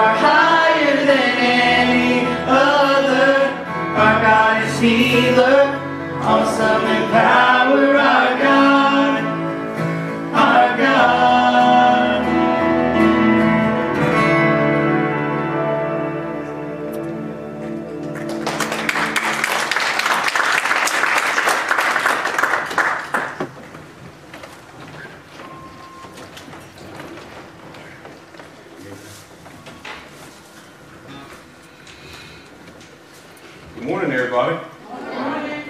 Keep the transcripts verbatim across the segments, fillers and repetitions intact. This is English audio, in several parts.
far higher than any other. Our God is healer, awesome in power, our God, our God. Good morning, everybody. Good morning.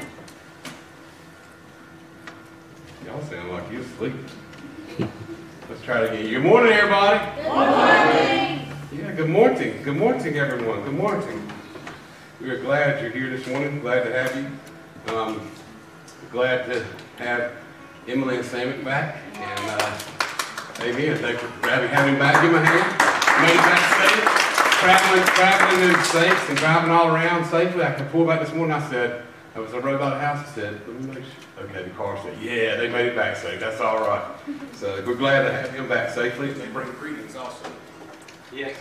Y'all sound like you're asleep. Let's try it again. Good morning, everybody. Good morning. Yeah, good morning. Good morning, everyone. Good morning. We are glad you're here this morning. Glad to have you. Um, glad to have Emily and Samick back. And uh, amen. Thanks for having, having back. Give me a hand. Made it back safe. Traveling, traveling in the States and driving all around safely. I could pull back this morning. I said, I was I rode by the house. I said, let me make sure. Okay, the car said, yeah, they made it back safe. That's all right. So we're glad to have him back safely. They bring greetings also. Yes.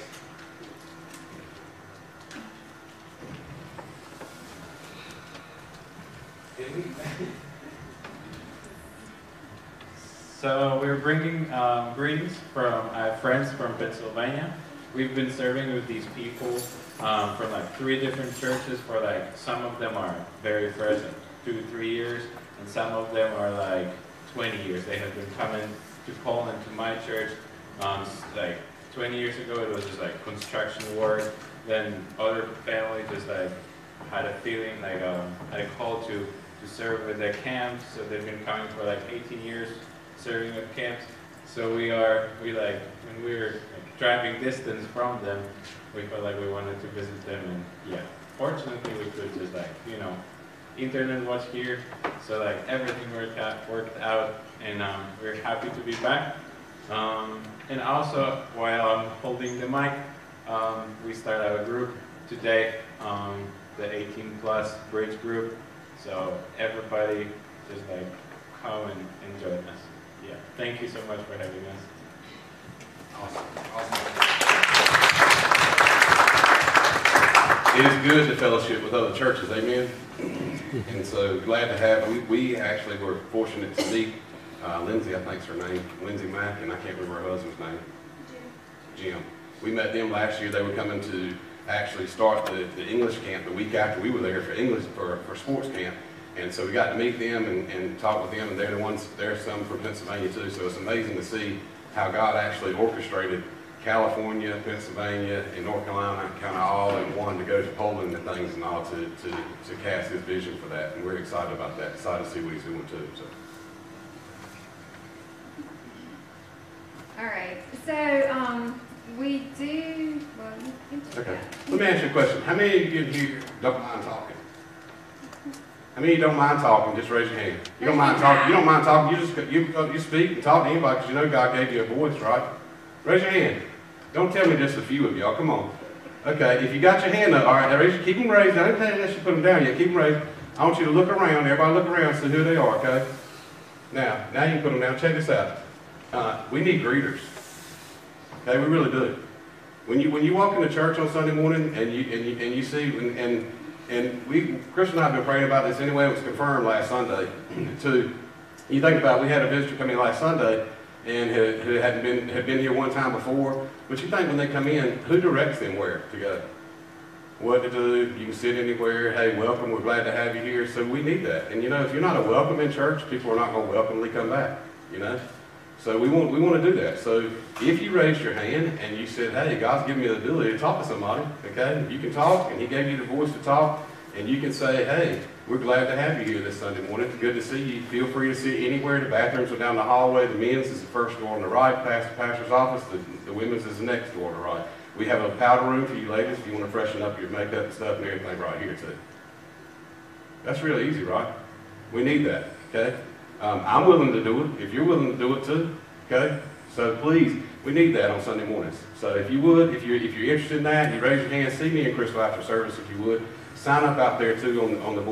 So we're bringing um, greetings from uh, friends from Pennsylvania. We've been serving with these people um, from like three different churches for like, some of them are very fresh, like two, three years, and some of them are like twenty years. They have been coming to Poland, to my church, um, like twenty years ago it was just like construction work. Then other families just like had a feeling, like um, had a call to, to serve with their camps, so they've been coming for like eighteen years, serving with camps. So we are, we like, when we were like, driving distance from them, we felt like we wanted to visit them, and yeah, fortunately we could just like, you know, internet was here, so like everything worked out, worked out, and um, we're happy to be back. Um, and also, while I'm holding the mic, um, we started a group today, um, the eighteen plus bridge group, so everybody just like come and, and join us. Yeah, thank you so much for having us. Awesome. Awesome. It is good to fellowship with other churches, amen? And so glad to have, we, we actually were fortunate to meet uh, Lindsay, I think's her name, Lindsay Mack, and I can't remember her husband's name. Jim. Jim. We met them last year. They were coming to actually start the, the English camp the week after we were there for English, for, for sports camp. And so we got to meet them and, and talk with them, and they're the ones, there's some from Pennsylvania too, so it's amazing to see how God actually orchestrated California, Pennsylvania, and North Carolina kind of all in one to go to Poland and things and all to, to, to cast his vision for that. And we're excited about that, excited to see what he's doing too. So. All right, so um, we do, well, you can do Okay, that. let me ask you a question. How many of you in here don't mind talking? How many of you don't mind talking? Just raise your hand. You don't mind talking. You don't mind talking. You just you you speak and talk to anybody because you know God gave you a voice, right? Raise your hand. Don't tell me just a few of y'all. Come on. Okay. If you got your hand up, all right. Now raise, keep them raised. I didn't tell you unless you put them down yet. Keep them raised. I want you to look around. Everybody look around, see who they are. Okay. Now, now you can put them down. Check this out. Uh, we need greeters. Okay, we really do. When you when you walk into church on Sunday morning and you and you and you see and. and And we, Chris and I have been praying about this anyway. It was confirmed last Sunday, too. You think about it, we had a visitor come in last Sunday and had, who hadn't been, had been here one time before. But you think when they come in, who directs them where to go? What to do? You can sit anywhere. Hey, welcome. We're glad to have you here. So we need that. And you know, if you're not a welcome in church, people are not going to welcomely come back, you know? So we want, we want to do that. So if you raised your hand and you said, hey, God's given me the ability to talk to somebody, okay? You can talk, and he gave you the voice to talk, and you can say, hey, we're glad to have you here this Sunday morning. It's good to see you. Feel free to sit anywhere. The bathrooms are down the hallway. The men's is the first door on the right, past the pastor's office. The, the women's is the next door on the right. We have a powder room for you ladies if you want to freshen up your makeup and stuff and everything right here, too. That's really easy, right? We need that, okay? Um, I'm willing to do it, if you're willing to do it too, okay? So please, we need that on Sunday mornings. So if you would, if you're, if you're interested in that, you raise your hand, see me in Crystal after service if you would. Sign up out there too on, on the board.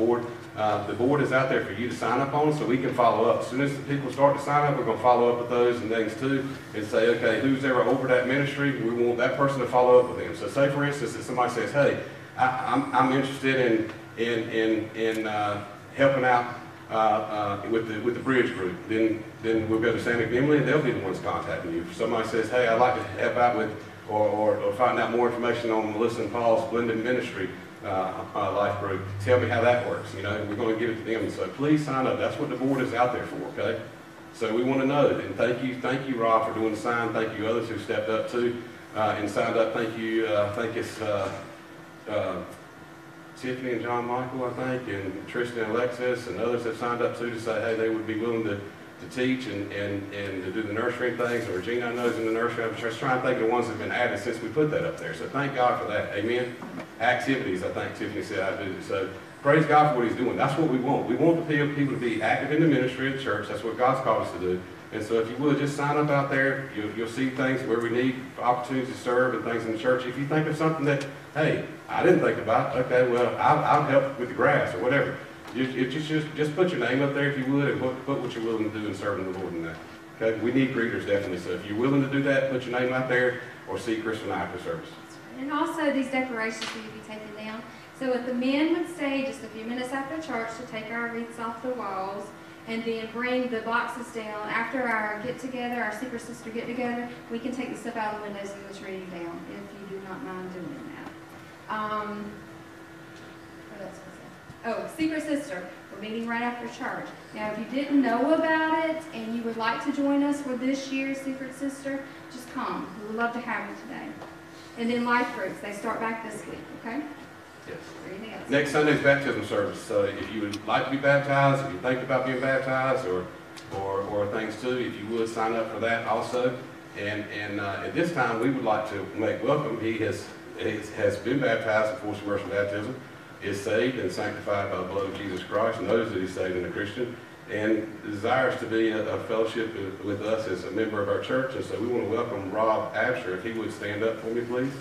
Uh, the board is out there for you to sign up on so we can follow up. As soon as the people start to sign up, we're going to follow up with those and things too and say, okay, who's ever over that ministry, we want that person to follow up with them. So say, for instance, if somebody says, hey, I, I'm, I'm interested in, in, in, in uh, helping out uh, uh, with, the, with the bridge group, then, then we'll go to Sam McNimley and they'll be the ones contacting you. If somebody says, hey, I'd like to help out with or, or, or find out more information on Melissa and Paul's blended ministry, Uh, uh, life group, tell me how that works. You know, we're going to give it to them. So please sign up. That's what the board is out there for, okay? So we want to know. And thank you, thank you, Rob, for doing the sign. Thank you, others who stepped up too uh, and signed up. Thank you. Uh, I think it's uh, uh, Tiffany and John Michael, I think, and Tristan and Alexis and others have signed up too to say, hey, they would be willing to, to teach and, and, and to do the nursery things. Or Regina, I know, is in the nursery. I'm just trying to think of the ones that have been added since we put that up there. So thank God for that. Amen. Activities, I think Tiffany said I do. So praise God for what he's doing. That's what we want. We want the people to be active in the ministry of the church. That's what God's called us to do. And so if you would, just sign up out there. You'll, you'll see things where we need opportunities to serve and things in the church. If you think of something that, hey, I didn't think about, okay, well, I'll, I'll help with the grass or whatever. You, you just, just, just put your name up there if you would and put, put what you're willing to do in serving the Lord in that. Okay, we need greeters definitely. So if you're willing to do that, put your name out there or see Chris and I after service. And also these decorations need to be taken down. So if the men would stay just a few minutes after church to take our wreaths off the walls and then bring the boxes down after our get-together, our Secret Sister get-together, we can take the stuff out of the windows and the tree down if you do not mind doing that. Um, what else was that? Oh, Secret Sister. We're meeting right after church. Now, if you didn't know about it and you would like to join us for this year's Secret Sister, just come. We would love to have you today. And then life groups, they start back this week, okay? Yes. Anything else? Next Sunday's baptism service. So if you would like to be baptized, if you think about being baptized or or, or things too, if you would sign up for that also. And and uh, at this time, we would like to make welcome. He has, has, has been baptized in full immersion baptism, is saved and sanctified by the blood of Jesus Christ, knows that he's saved and a Christian, and desires to be a, a fellowship with, with us as a member of our church. And so we want to welcome Rob Absher. If he would stand up for me, please.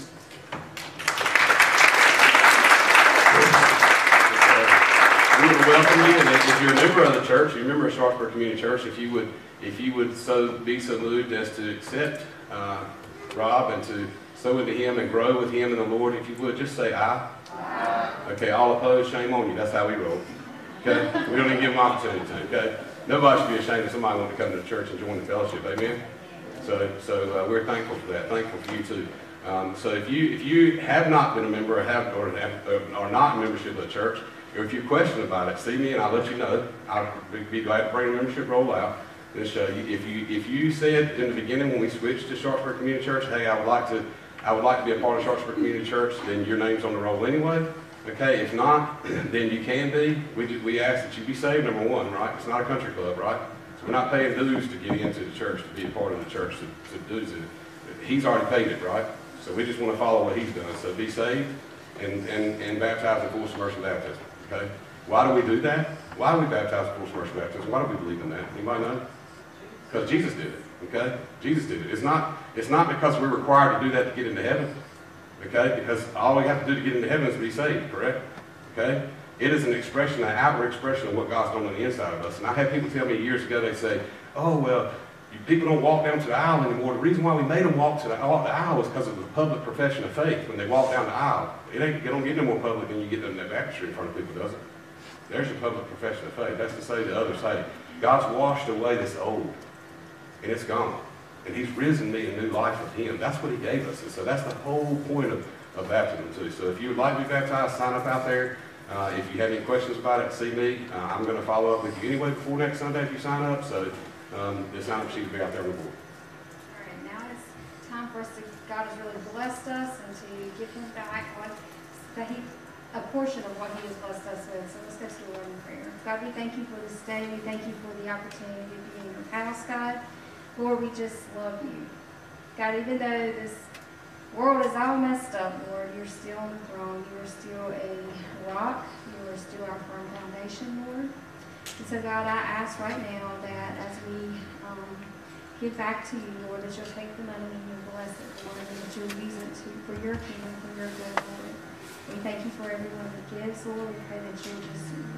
We want to welcome you, and if you're a member of the church, you're a member of Sharpsburg Community Church, if you would, if you would so be so moved as to accept uh, Rob and to sow into him and grow with him in the Lord, if you would, just say aye. Aye. Okay, all opposed, shame on you. That's how we roll. Okay, we don't even give them opportunity to. Okay, nobody should be ashamed if somebody wants to come to the church and join the fellowship. Amen. So, so uh, we're thankful for that. Thankful for you too. Um, so if you if you have not been a member or have or have, uh, are not in membership of the church, or if you question about it, see me and I'll let you know. I'll be glad to bring a membership roll out and show you. If you if you said in the beginning when we switched to Sharpsburg Community Church, hey, I would like to I would like to be a part of Sharpsburg Community Church, then your name's on the roll anyway. Okay, if not, then you can be. We we ask that you be saved, number one, right? It's not a country club, right? So we're not paying dues to get into the church, to be a part of the church, to, to dues it. He's already paid it, right? So we just want to follow what he's done. So be saved and, and, and baptized in full submersion baptism, okay? Why do we do that? Why do we baptize in full submersion baptism? Why do we believe in that? Anybody know? Because Jesus did it, okay? Jesus did it. It's not, it's not because we're required to do that to get into heaven. Okay, because all we have to do to get into heaven is be saved, correct? Okay? It is an expression, an outward expression of what God's done on the inside of us. And I had people tell me years ago, they say, oh, well, people don't walk down to the aisle anymore. The reason why we made them walk to the aisle is because of the public profession of faith when they walk down the aisle. It ain't, it don't get no more public than you get in that baptistry in front of people, does it? There's your public profession of faith. That's to say to others, hey, God's washed away this old, and it's gone. And he's risen me a new life with him. That's what he gave us. And so that's the whole point of, of baptism too. So if you would like to be baptized, sign up out there. Uh, if you have any questions about it, see me. Uh, I'm going to follow up with you anyway before next Sunday if you sign up. So um, the sign up sheet will be out there on the board. All right, now it's time for us to, God has really blessed us and to give him back what, that he, a portion of what he has blessed us with. So let's go to the Lord in prayer. God, we thank you for this day. We thank you for the opportunity to be in your house, God. Lord, we just love you. God, even though this world is all messed up, Lord, you're still on the throne. You are still a rock. You are still our firm foundation, Lord. And so, God, I ask right now that as we um, give back to you, Lord, that you'll take the money and you'll bless it, Lord, and that you'll use it to, for your kingdom, for your good, Lord. We thank you for everyone that gives, Lord. We pray that you'll just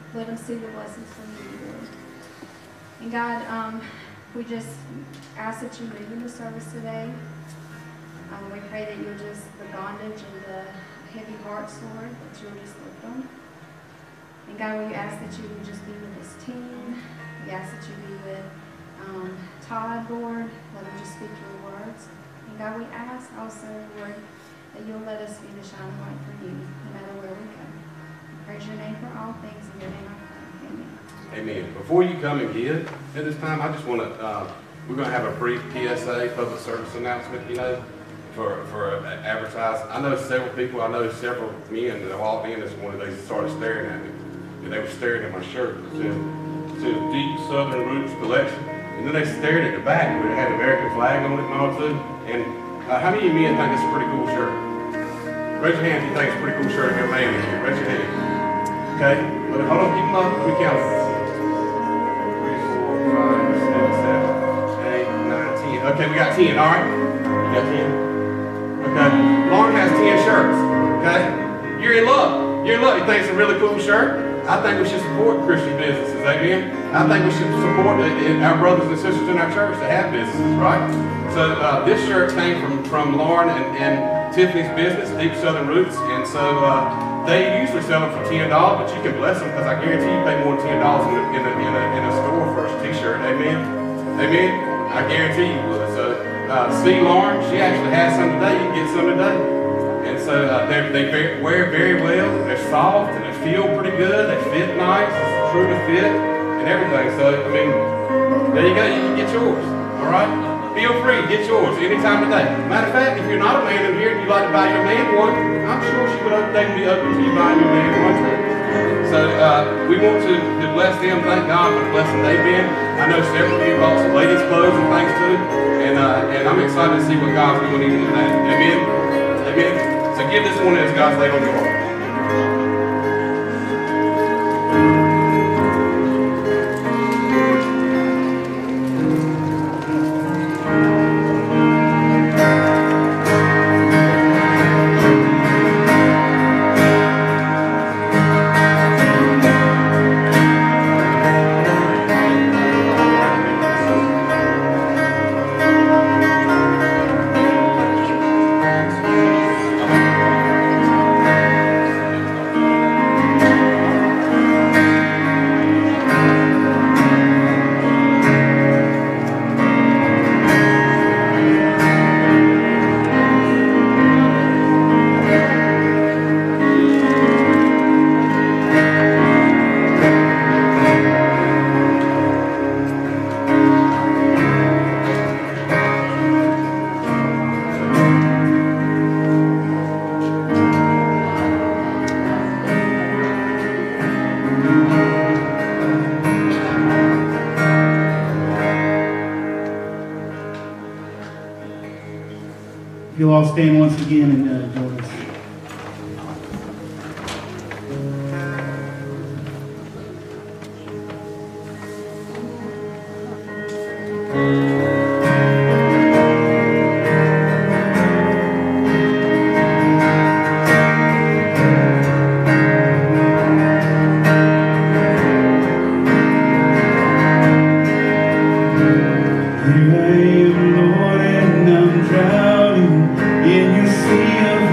let them see the blessings from you, Lord. And God, um, we just ask that you move in the service today. Um, we pray that you'll just, the bondage and the heavy hearts, Lord, that you'll just lift them. And God, we ask that you would just be with this team. We ask that you be with um, Todd, Lord. Let him just speak your words. And God, we ask also, Lord, that you'll let us be the shining light for you, no matter where we go. We praise your name for all things. In your name I pray. Amen. Amen. Before you come and give at this time, I just want to, uh, we're going to have a brief P S A, public service announcement, you know, for, for uh, advertising. I know several people, I know several men that have all been this morning, they started staring at me. And they were staring at my shirt. It said, it said Deep Southern Roots Collection. And then they stared at the back where it had the American flag on it and all too. And uh, how many of you men think it's a pretty cool shirt? Raise your hand if you think it's a pretty cool shirt. You're a man in here. Raise your hand. Okay? But hold on, keep them up. Let me count them. Three, four, five, six, seven, eight, nine, ten. Okay, we got ten, all right? You got ten? Okay. Lauren has ten shirts. Okay? You're in luck. You're in luck. You think it's a really cool shirt? I think we should support Christian businesses, amen? I think we should support our brothers and sisters in our church that have businesses, right? So uh, this shirt came from, from Lauren and, and Tiffany's business, Deep Southern Roots, and so uh, they usually sell them for ten dollars, but you can bless them because I guarantee you pay more than ten dollars in a, in a, in a, in a store for a t-shirt, amen? Amen? I guarantee you would. So uh, see Lauren, she actually has some today. You can get some today. And so uh, they wear very well, they're soft, and they feel pretty good, they fit nice, it's true to fit, and everything. So, I mean, there you go, you can get yours, all right? Feel free, get yours anytime today. Matter of fact, if you're not a man in here and you'd like to buy your man one, I'm sure she would they would be open to you buying your man one too. So uh, we want to, to bless them, thank God for the blessing they've been. I know several of you bought some ladies' clothes and things too, and, uh, and I'm excited to see what God's doing even in that. Amen? Amen? So give this one as God's laid on your heart. You'll all stand once again and uh, join us. Here I am, Lord, and I'm drowning in your sea of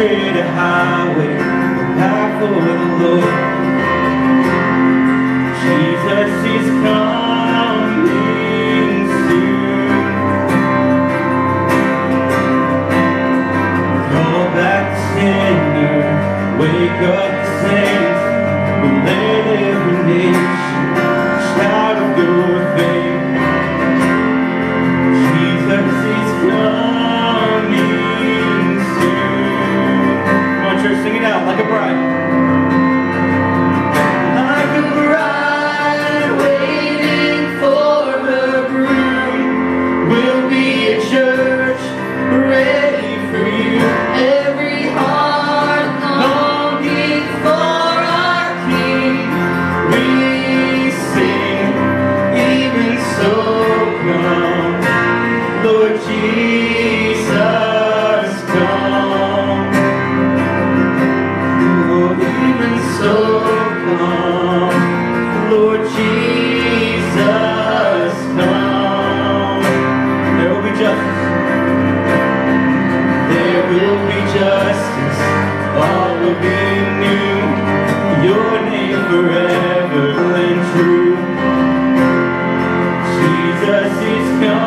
straight a highway, a path for the Lord. Jesus is coming soon. Call back the sinner, wake up the saints, let every nation shout of your faith. Jesus is coming soon. Come on, church, sing it out like a bride. Like a bride waiting for her groom, we'll be a church ready for you. Every heart longing for our King, we sing, even so come, Lord Jesus, come. Oh, even so come, Lord Jesus, come. There will be justice. There will be justice. All will be new. Your name forever and true. Jesus is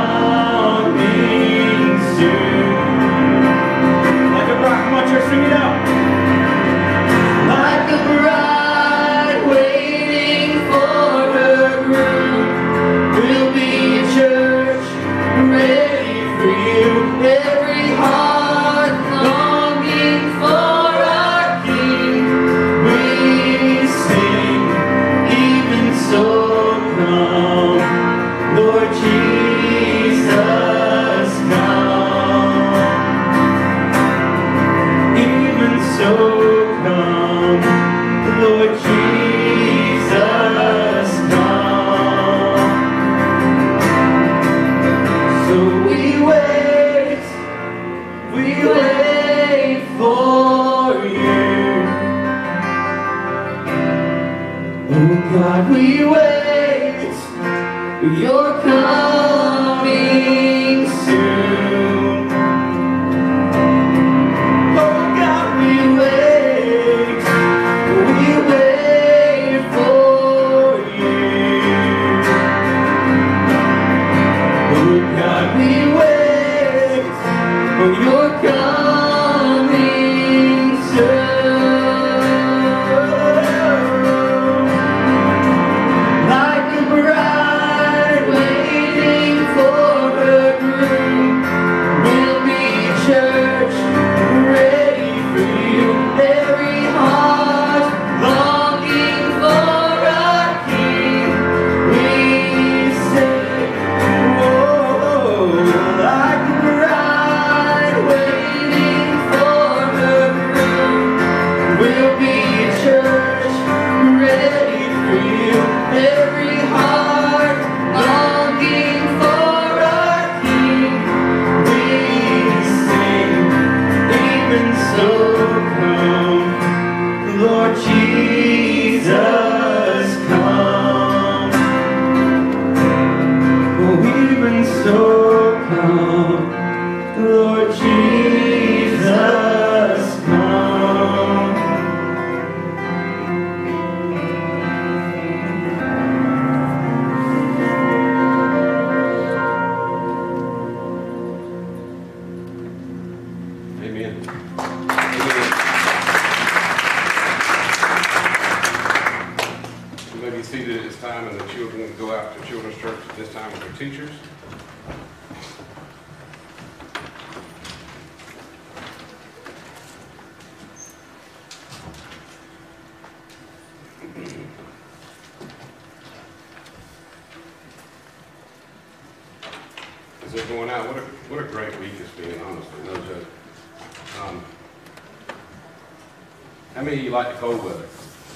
coming soon. Like a bride, come on, church, sing it out. Like a bride waiting for her groom, we'll be a church ready for you. Every heart longing for our King, we sing, even so come, Lord Jesus, come. Even so come, Lord Jesus, come. So we wait, we wait for you. Oh God, we wait, you're coming soon. Oh God, we wait, we wait for you. Oh God, we wait, for your coming soon. Like a bride waiting for her groom, we'll be a church ready for you. Every heart longing for our King, we say, whoa, like a bride waiting for her groom, we'll be a church ready for you. Every heart longing for our King, we sing, even so come, Lord Jesus, come. Oh, even so come, Lord Jesus, come. Amen. Amen. You may be seated at this time, and the children go out to children's church at this time with their teachers. As they're going out, what a, what a great week it's been, honestly, no joke. Um, how many of you like the cold weather?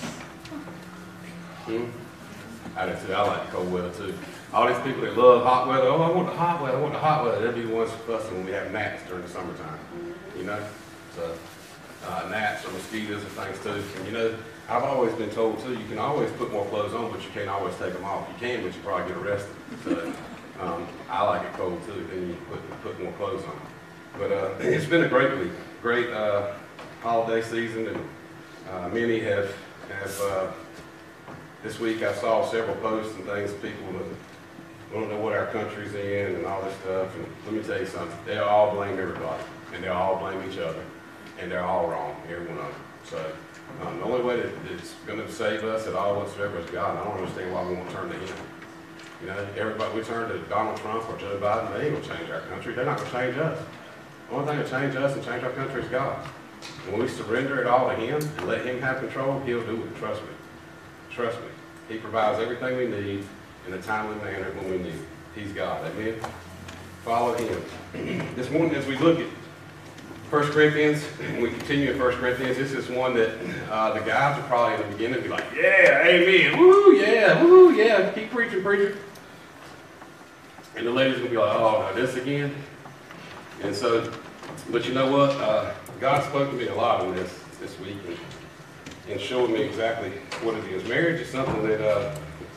Hmm? I do too. I like the cold weather too. All these people that love hot weather, oh, I want the hot weather, I want the hot weather. They'll be the ones fussing when we have gnats during the summertime, you know? So, uh, gnats or mosquitoes and things too. And you know, I've always been told too, you can always put more clothes on, but you can't always take them off. You can, but you probably get arrested. So, um, I like it cold too, then you put, put more clothes on. But uh, it's been a great week. Great, uh, holiday season, and uh, many have, have uh, this week I saw several posts and things, people that don't know what our country's in and all this stuff, and let me tell you something, they all blame everybody, and they all blame each other, and they're all wrong, every one of them. So um, the only way that it's going to save us at all whatsoever is God, and I don't understand why we won't turn to Him. You know, everybody, we turn to Donald Trump or Joe Biden, they ain't going to change our country. They're not going to change us. The only thing that change us and change our country is God. And when we surrender it all to Him and let Him have control, He'll do it. Trust me. Trust me. He provides everything we need in a timely manner when we need it. He's God. Amen? Follow Him. This morning, as we look at First Corinthians, and we continue in First Corinthians, this is one that uh, the guys will probably in the beginning be like, yeah, amen, woo, yeah, woo, yeah, keep preaching, preacher. And the ladies will be like, oh, no, this again? And so, but you know what? Uh, God spoke to me a lot on this this week and, and showed me exactly what it is. Marriage is something that uh,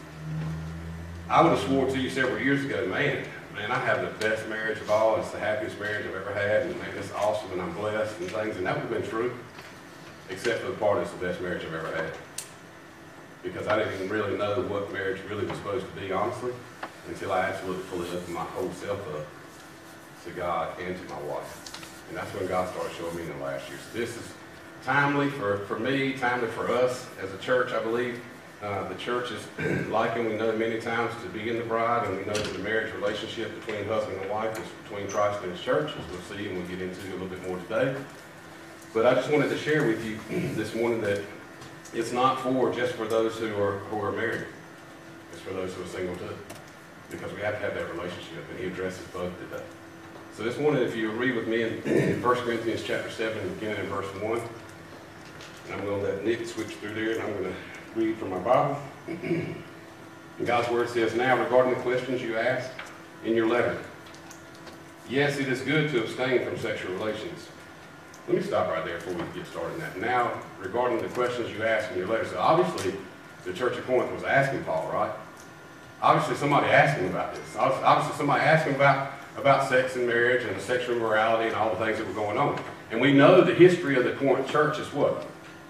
I would have swore to you several years ago, man, man, I have the best marriage of all. It's the happiest marriage I've ever had, and man, it's awesome, and I'm blessed and things, and that would have been true, except for the part it's the best marriage I've ever had. Because I didn't even really know what marriage really was supposed to be, honestly, until I absolutely fully opened my whole self up to God and to my wife. And that's when God started showing me in the last year. So this is timely for, for me, timely for us as a church, I believe. Uh, the church is like, and we know many times to be in the bride, and we know that the marriage relationship between husband and wife is between Christ and His church, as we'll see and we'll get into a little bit more today. But I just wanted to share with you this morning that it's not for just for those who are who are married. It's for those who are single too, because we have to have that relationship, and He addresses both today. So this morning, if you read with me in First Corinthians chapter seven, beginning in verse one, and I'm going to let Nick switch through there, and I'm going to read from my Bible. And God's Word says, now regarding the questions you asked in your letter, yes, it is good to abstain from sexual relations. Let me stop right there before we get started on that. Now, regarding the questions you asked in your letter, so obviously the Church of Corinth was asking Paul, right? Obviously somebody asked him about this. Obviously somebody asked him about, about sex and marriage and sexual immorality and all the things that were going on. And we know the history of the Corinth church is what?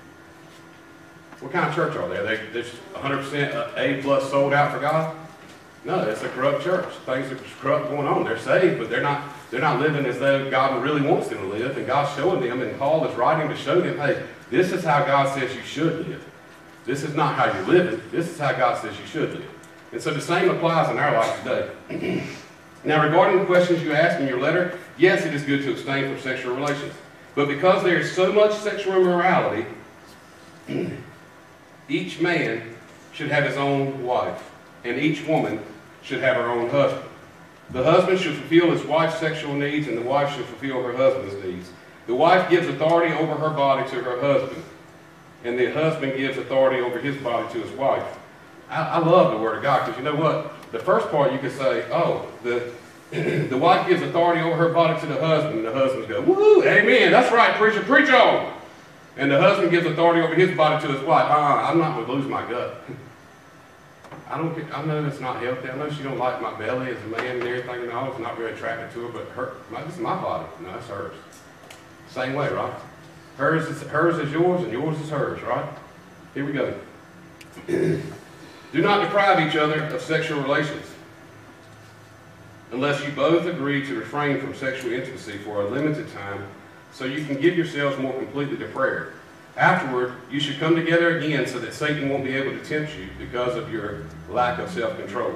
What kind of church are they? Are they just one hundred percent A plus sold out for God? No, it's a corrupt church. Things are corrupt going on. They're saved, but they're not, they're not living as though God really wants them to live. And God's showing them, and Paul is writing to show them, hey, this is how God says you should live. This is not how you're living. This is how God says you should live. And so the same applies in our life today. Now, regarding the questions you asked in your letter, yes, it is good to abstain from sexual relations. But because there is so much sexual immorality, each man should have his own wife, and each woman should have her own husband. The husband should fulfill his wife's sexual needs, and the wife should fulfill her husband's needs. The wife gives authority over her body to her husband, and the husband gives authority over his body to his wife. I, I love the Word of God, because you know what? The first part you could say, oh, the, the wife gives authority over her body to the husband, and the husbands go, woo, amen, that's right, preacher, preach on. And the husband gives authority over his body to his wife. Uh, I'm not going to lose my gut. I don't. I know it's not healthy. I know she don't like my belly as a man and everything, and all. It's not very attracted to her. But her, this is my body. No, it's hers. Same way, right? Hers is hers is yours, and yours is hers, right? Here we go. Do not deprive each other of sexual relations, unless you both agree to refrain from sexual intimacy for a limited time, so you can give yourselves more completely to prayer. Afterward, you should come together again so that Satan won't be able to tempt you because of your lack of self-control.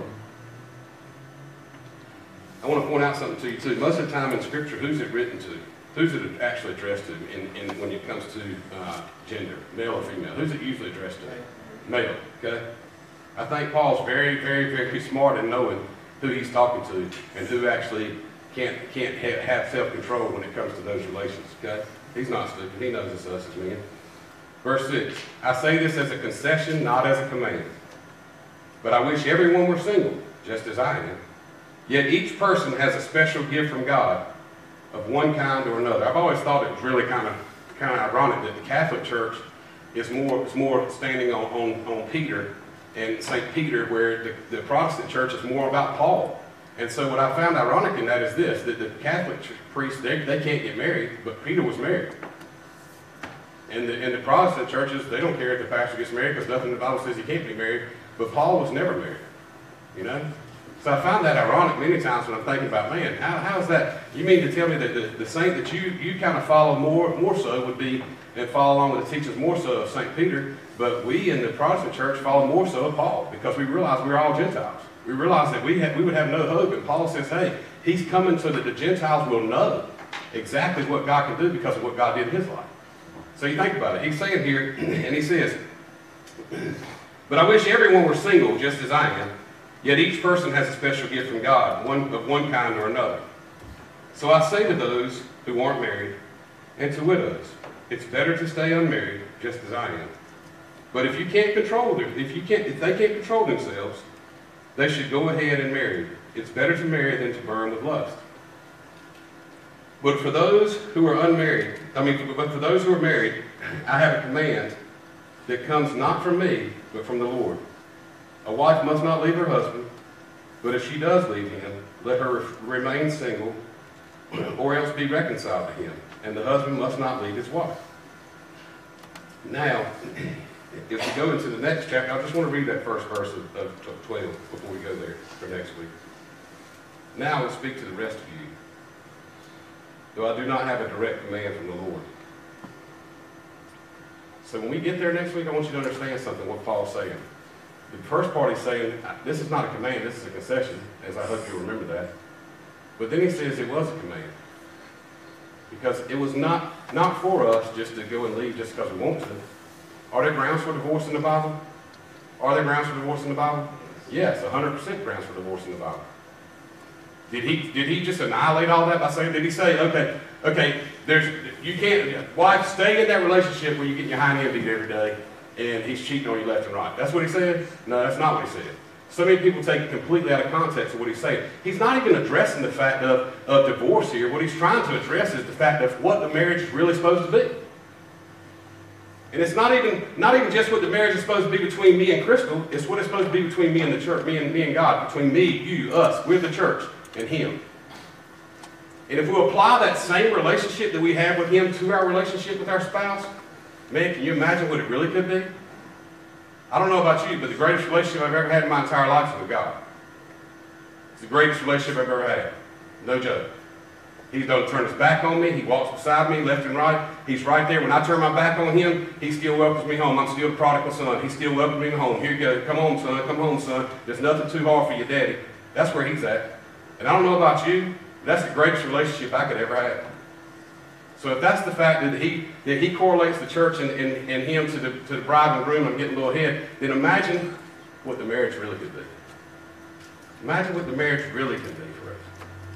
I want to point out something to you too. Most of the time in Scripture, who's it written to? Who's it actually addressed to in, in, when it comes to uh, gender, male or female? Who's it usually addressed to? Male, okay? I think Paul's very, very, very smart in knowing who he's talking to and who actually can't, can't ha have self-control when it comes to those relations, okay? He's not stupid. He knows it's us as men. Verse six, I say this as a concession, not as a command. But I wish everyone were single, just as I am. Yet each person has a special gift from God of one kind or another. I've always thought it was really kind of kind of ironic that the Catholic Church is more, is more standing on, on, on Peter and Saint Peter, where the, the Protestant Church is more about Paul. And so what I found ironic in that is this, that the Catholic priests, they, they can't get married, but Peter was married. And the, and the Protestant churches, they don't care if the pastor gets married because nothing in the Bible says he can't be married. But Paul was never married, you know? So I find that ironic many times when I'm thinking about, man, how, how is that? You mean to tell me that the, the saint that you, you kind of follow more, more so would be, and follow along with the teachings more so of Saint Peter, but we in the Protestant church follow more so of Paul because we realize we're all Gentiles. We realize that we, have, we would have no hope. And Paul says, hey, he's coming so that the Gentiles will know exactly what God can do because of what God did in his life. So you think about it. He's saying here, and he says, but I wish everyone were single just as I am, yet each person has a special gift from God, one of one kind or another. So I say to those who aren't married and to widows, it's better to stay unmarried just as I am. But if you can't control them, if you can't, if they can't control themselves, they should go ahead and marry. It's better to marry than to burn with lust. But for those who are unmarried, I mean, but for those who are married, I have a command that comes not from me, but from the Lord. A wife must not leave her husband, but if she does leave him, let her remain single, or else be reconciled to him. And the husband must not leave his wife. Now, if we go into the next chapter, I just want to read that first verse of, of twelve before we go there for next week. Now I will speak to the rest of you, though I do not have a direct command from the Lord. So when we get there next week, I want you to understand something, what Paul's saying. The first part he's saying, this is not a command, this is a concession, as I hope you'll remember that. But then he says it was a command. Because it was not, not for us just to go and leave just because we want to. Are there grounds for divorce in the Bible? Are there grounds for divorce in the Bible? Yes, one hundred percent grounds for divorce in the Bible. Did he, did he just annihilate all that by saying, did he say, okay, okay, there's, you can't, wife, stay in that relationship where you get your hind end beat every day and he's cheating on you left and right. That's what he said? No, that's not what he said. So many people take it completely out of context of what he's saying. He's not even addressing the fact of, of divorce here. What he's trying to address is the fact of what the marriage is really supposed to be. And it's not even, not even just what the marriage is supposed to be between me and Crystal. It's what it's supposed to be between me and the church, me and, me and God, between me, you, us, we're the church, and him. And if we apply that same relationship that we have with him to our relationship with our spouse, man, can you imagine what it really could be? I don't know about you, but the greatest relationship I've ever had in my entire life is with God. It's the greatest relationship I've ever had. No joke. He don't turn his back on me. He walks beside me left and right. He's right there. When I turn my back on him, he still welcomes me home. I'm still the prodigal son. He still welcomes me home. Here you go. Come home, son. Come home, son. There's nothing too hard for you, daddy. That's where he's at. And I don't know about you, but that's the greatest relationship I could ever have. So if that's the fact that he, that he correlates the church and, and, and him to the, to the bride and groom, I'm getting a little ahead, then imagine what the marriage really could be. Imagine what the marriage really could be for us.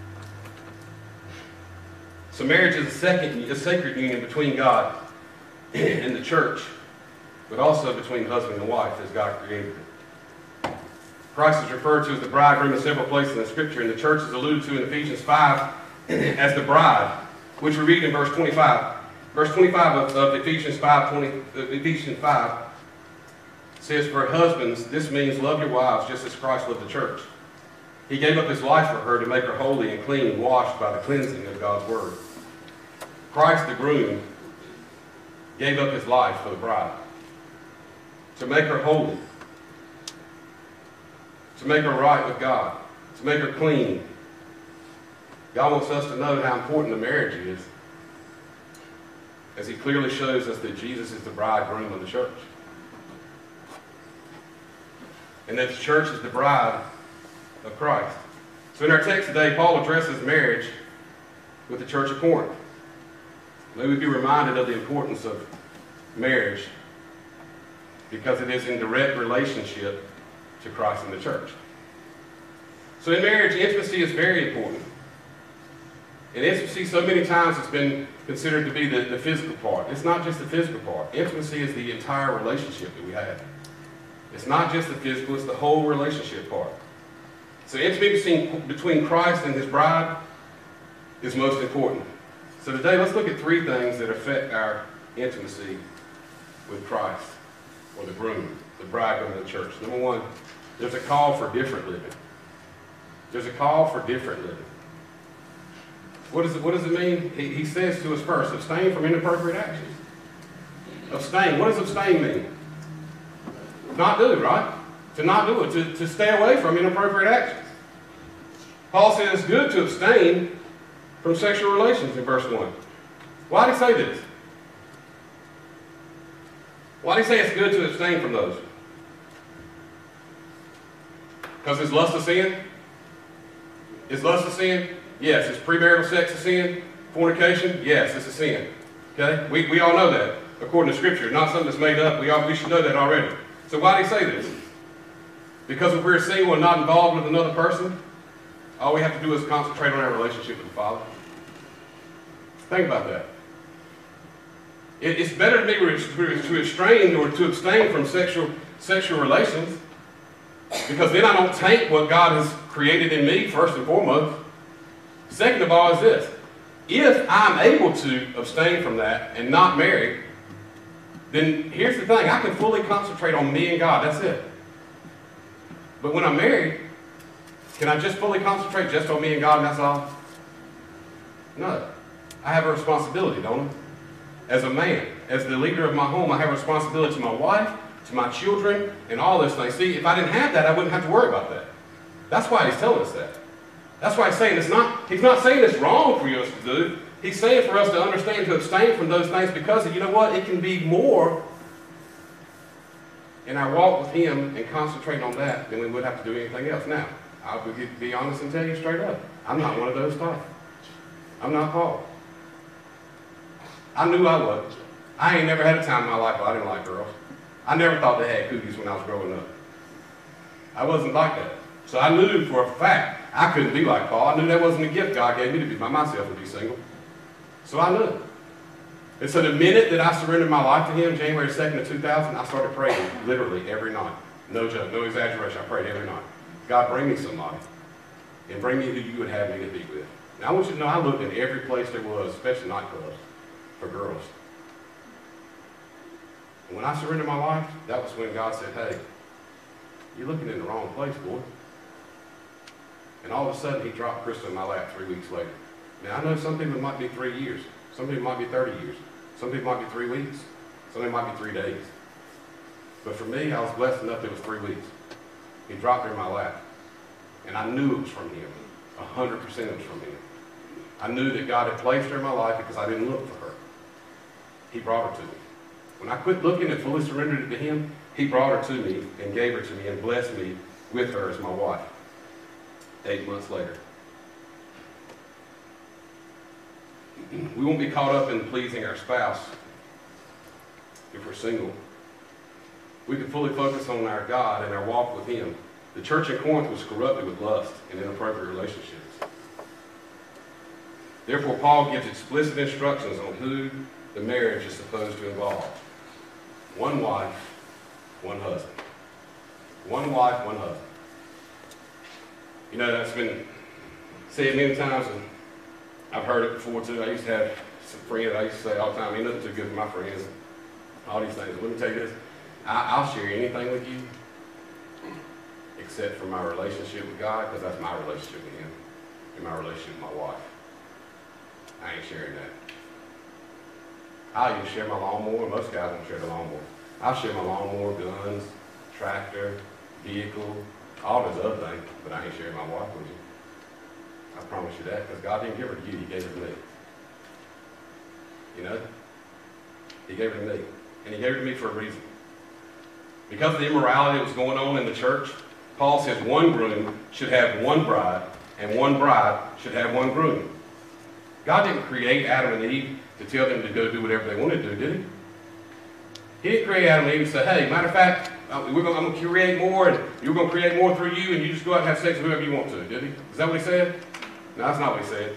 So marriage is a, second, a sacred union between God and the church, but also between husband and wife as God created it. Christ is referred to as the bridegroom in several places in the Scripture, and the church is alluded to in Ephesians five as the bride, which we read in verse twenty-five. Verse twenty-five of, of Ephesians five, twenty, Ephesians five says, for husbands, this means love your wives just as Christ loved the church. He gave up his life for her to make her holy and clean, washed by the cleansing of God's word. Christ, the groom, gave up his life for the bride to make her holy, to make her right with God, to make her clean. God wants us to know how important the marriage is, as he clearly shows us that Jesus is the bridegroom of the church. And that the church is the bride of Christ. So in our text today, Paul addresses marriage with the church of Corinth. May we be reminded of the importance of marriage because it is in direct relationship to Christ and the church. So in marriage, intimacy is very important. And intimacy so many times has been considered to be the, the physical part. It's not just the physical part. Intimacy is the entire relationship that we have. It's not just the physical, it's the whole relationship part. So intimacy between, between Christ and his bride is most important. So today, let's look at three things that affect our intimacy with Christ, or the groom, the bridegroom of the church. Number one, there's a call for different living. There's a call for different living. What does it, what does it mean? He, he says to us first, abstain from inappropriate actions. Abstain. What does abstain mean? Not do, right? To not do it. To, to stay away from inappropriate actions. Paul says it's good to abstain from sexual relations in verse one. Why did he say this? Why did he say it's good to abstain from those? Because is lust a sin? Is lust a sin? Yes. Is premarital sex a sin? Fornication? Yes, it's a sin. Okay? We, we all know that, according to Scripture. Not something that's made up. We, all, we should know that already. So why did he say this? Because if we're single and not involved with another person, all we have to do is concentrate on our relationship with the Father. Think about that. It, it's better to be to restrain or to abstain from sexual, sexual relations, because then I don't taint what God has created in me, first and foremost. Second of all is this. If I'm able to abstain from that and not marry, then here's the thing. I can fully concentrate on me and God. That's it. But when I'm married, can I just fully concentrate just on me and God and that's all? No. I have a responsibility, don't I? As a man, as the leader of my home, I have a responsibility to my wife, to my children, and all those things. See, if I didn't have that, I wouldn't have to worry about that. That's why he's telling us that. That's why he's saying it's not, he's not saying it's wrong for us to do. He's saying for us to understand, to abstain from those things, because you know what? It can be more in our walk with him and concentrate on that than we would have to do anything else. Now, I'll be honest and tell you straight up. I'm not one of those types. I'm not Paul. I knew I was. I ain't never had a time in my life where I didn't like girls. I never thought they had cookies when I was growing up. I wasn't like that. So I knew for a fact I couldn't be like Paul. I knew that wasn't a gift God gave me to be by myself to be single. So I knew. And so the minute that I surrendered my life to him, January second of two thousand, I started praying literally every night. No joke, no exaggeration. I prayed every night. God, bring me somebody. And bring me who you would have me to be with. Now I want you to know I looked in every place there was, especially nightclubs, for girls. And when I surrendered my life, that was when God said, hey, you're looking in the wrong place, boy. And all of a sudden, he dropped Krista in my lap three weeks later. Now, I know some people it might be three years. Some people might be thirty years. Some people might be three weeks. Some people might be three days. But for me, I was blessed enough it was three weeks. He dropped her in my lap. And I knew it was from him. A hundred percent it was from him. I knew that God had placed her in my life because I didn't look for her. He brought her to me. When I quit looking and fully surrendered it to him, he brought her to me and gave her to me and blessed me with her as my wife. Eight months later. We won't be caught up in pleasing our spouse if we're single. We can fully focus on our God and our walk with him. The church in Corinth was corrupted with lust and inappropriate relationships. Therefore, Paul gives explicit instructions on who the marriage is supposed to involve. One wife, one husband. One wife, one husband. You know, that's been said many times, and I've heard it before too. I used to have some friends I used to say all the time, ain't nothing too good for my friends. All these things. Let me tell you this. I, I'll share anything with you except for my relationship with God, because that's my relationship with him and my relationship with my wife. I ain't sharing that. I'll even share my lawnmower. Most guys won't share the lawnmower. I'll share my lawnmower, guns, tractor, vehicle, all those other things, but I ain't sharing my wife with you. I promise you that, because God didn't give her to you, he gave her to me. You know? He gave her to me. And he gave her to me for a reason. Because of the immorality that was going on in the church, Paul says one groom should have one bride, and one bride should have one groom. God didn't create Adam and Eve to tell them to go do whatever they wanted to do, did he? He didn't create Adam and Eve and say, hey, matter of fact, we're gonna, I'm going to create more, and you're going to create more through you, and you just go out and have sex with whoever you want to, did he? Is that what he said? No, that's not what he said.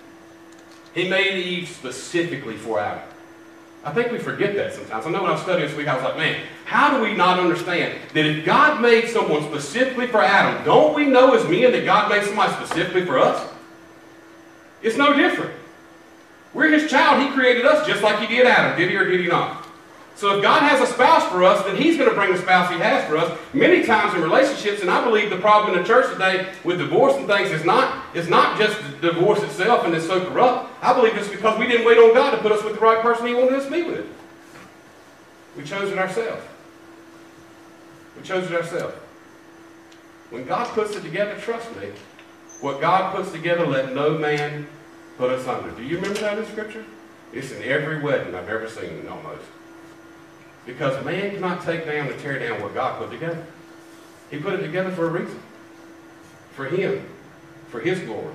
He made Eve specifically for Adam. I think we forget that sometimes. I know when I was studying this week, I was like, man, how do we not understand that if God made someone specifically for Adam, don't we know as men that God made somebody specifically for us? It's no different. We're his child. He created us just like he did Adam. Did he or did he not? So if God has a spouse for us, then he's going to bring the spouse he has for us. Many times in relationships, and I believe the problem in the church today with divorce and things is not, is not just the divorce itself and it's so corrupt. I believe it's because we didn't wait on God to put us with the right person he wanted us to be with. We chose it ourselves. We chose it ourselves. When God puts it together, trust me, what God puts together, let no man put us under. Do you remember that in Scripture? It's in every wedding I've ever seen, almost. Because man cannot take down and tear down what God put together. He put it together for a reason. For Him. For His glory.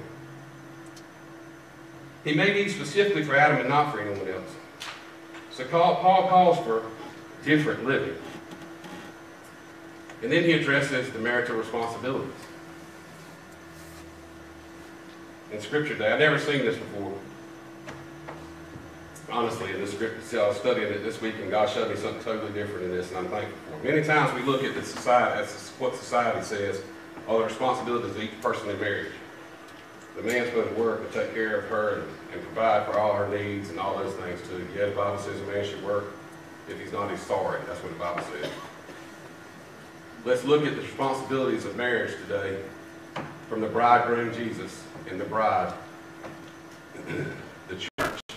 He made these specifically for Adam and not for anyone else. So Paul calls for different living. And then he addresses the marital responsibilities. In Scripture today, I've never seen this before. Honestly, in this scripture, see, I was studying it this week, and God showed me something totally different in this, and I'm thankful for it. Many times we look at the society, that's what society says, are the responsibilities of each person in marriage. The man's going to work and take care of her and, and provide for all her needs and all those things too. Yeah, the Bible says a man should work. If he's not, he's sorry. That's what the Bible says. Let's look at the responsibilities of marriage today from the bridegroom Jesus and the bride, the church.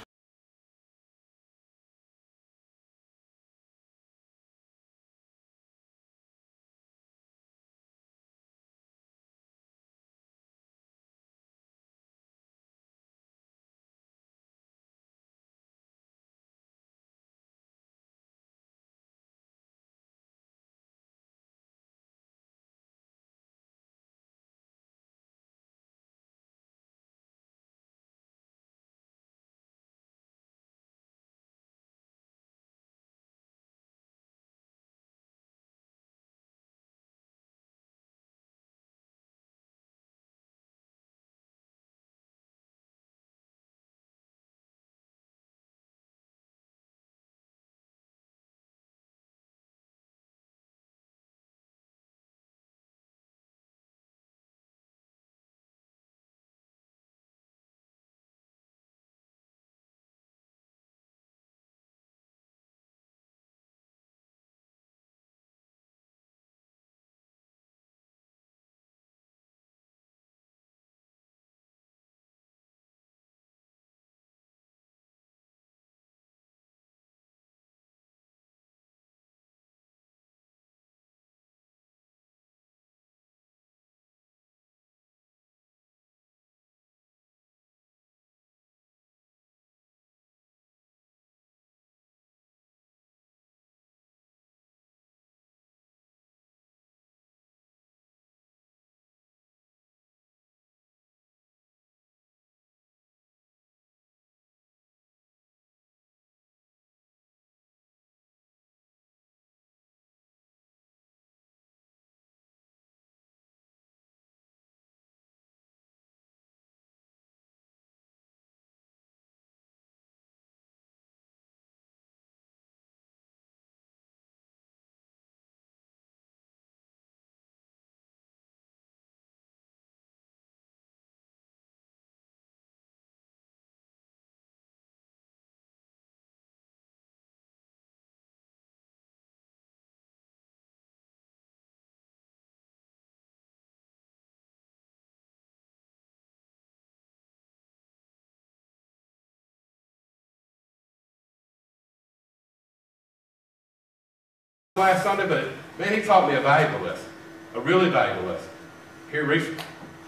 Last Sunday, but man, he taught me a valuable lesson, a really valuable lesson, here recently.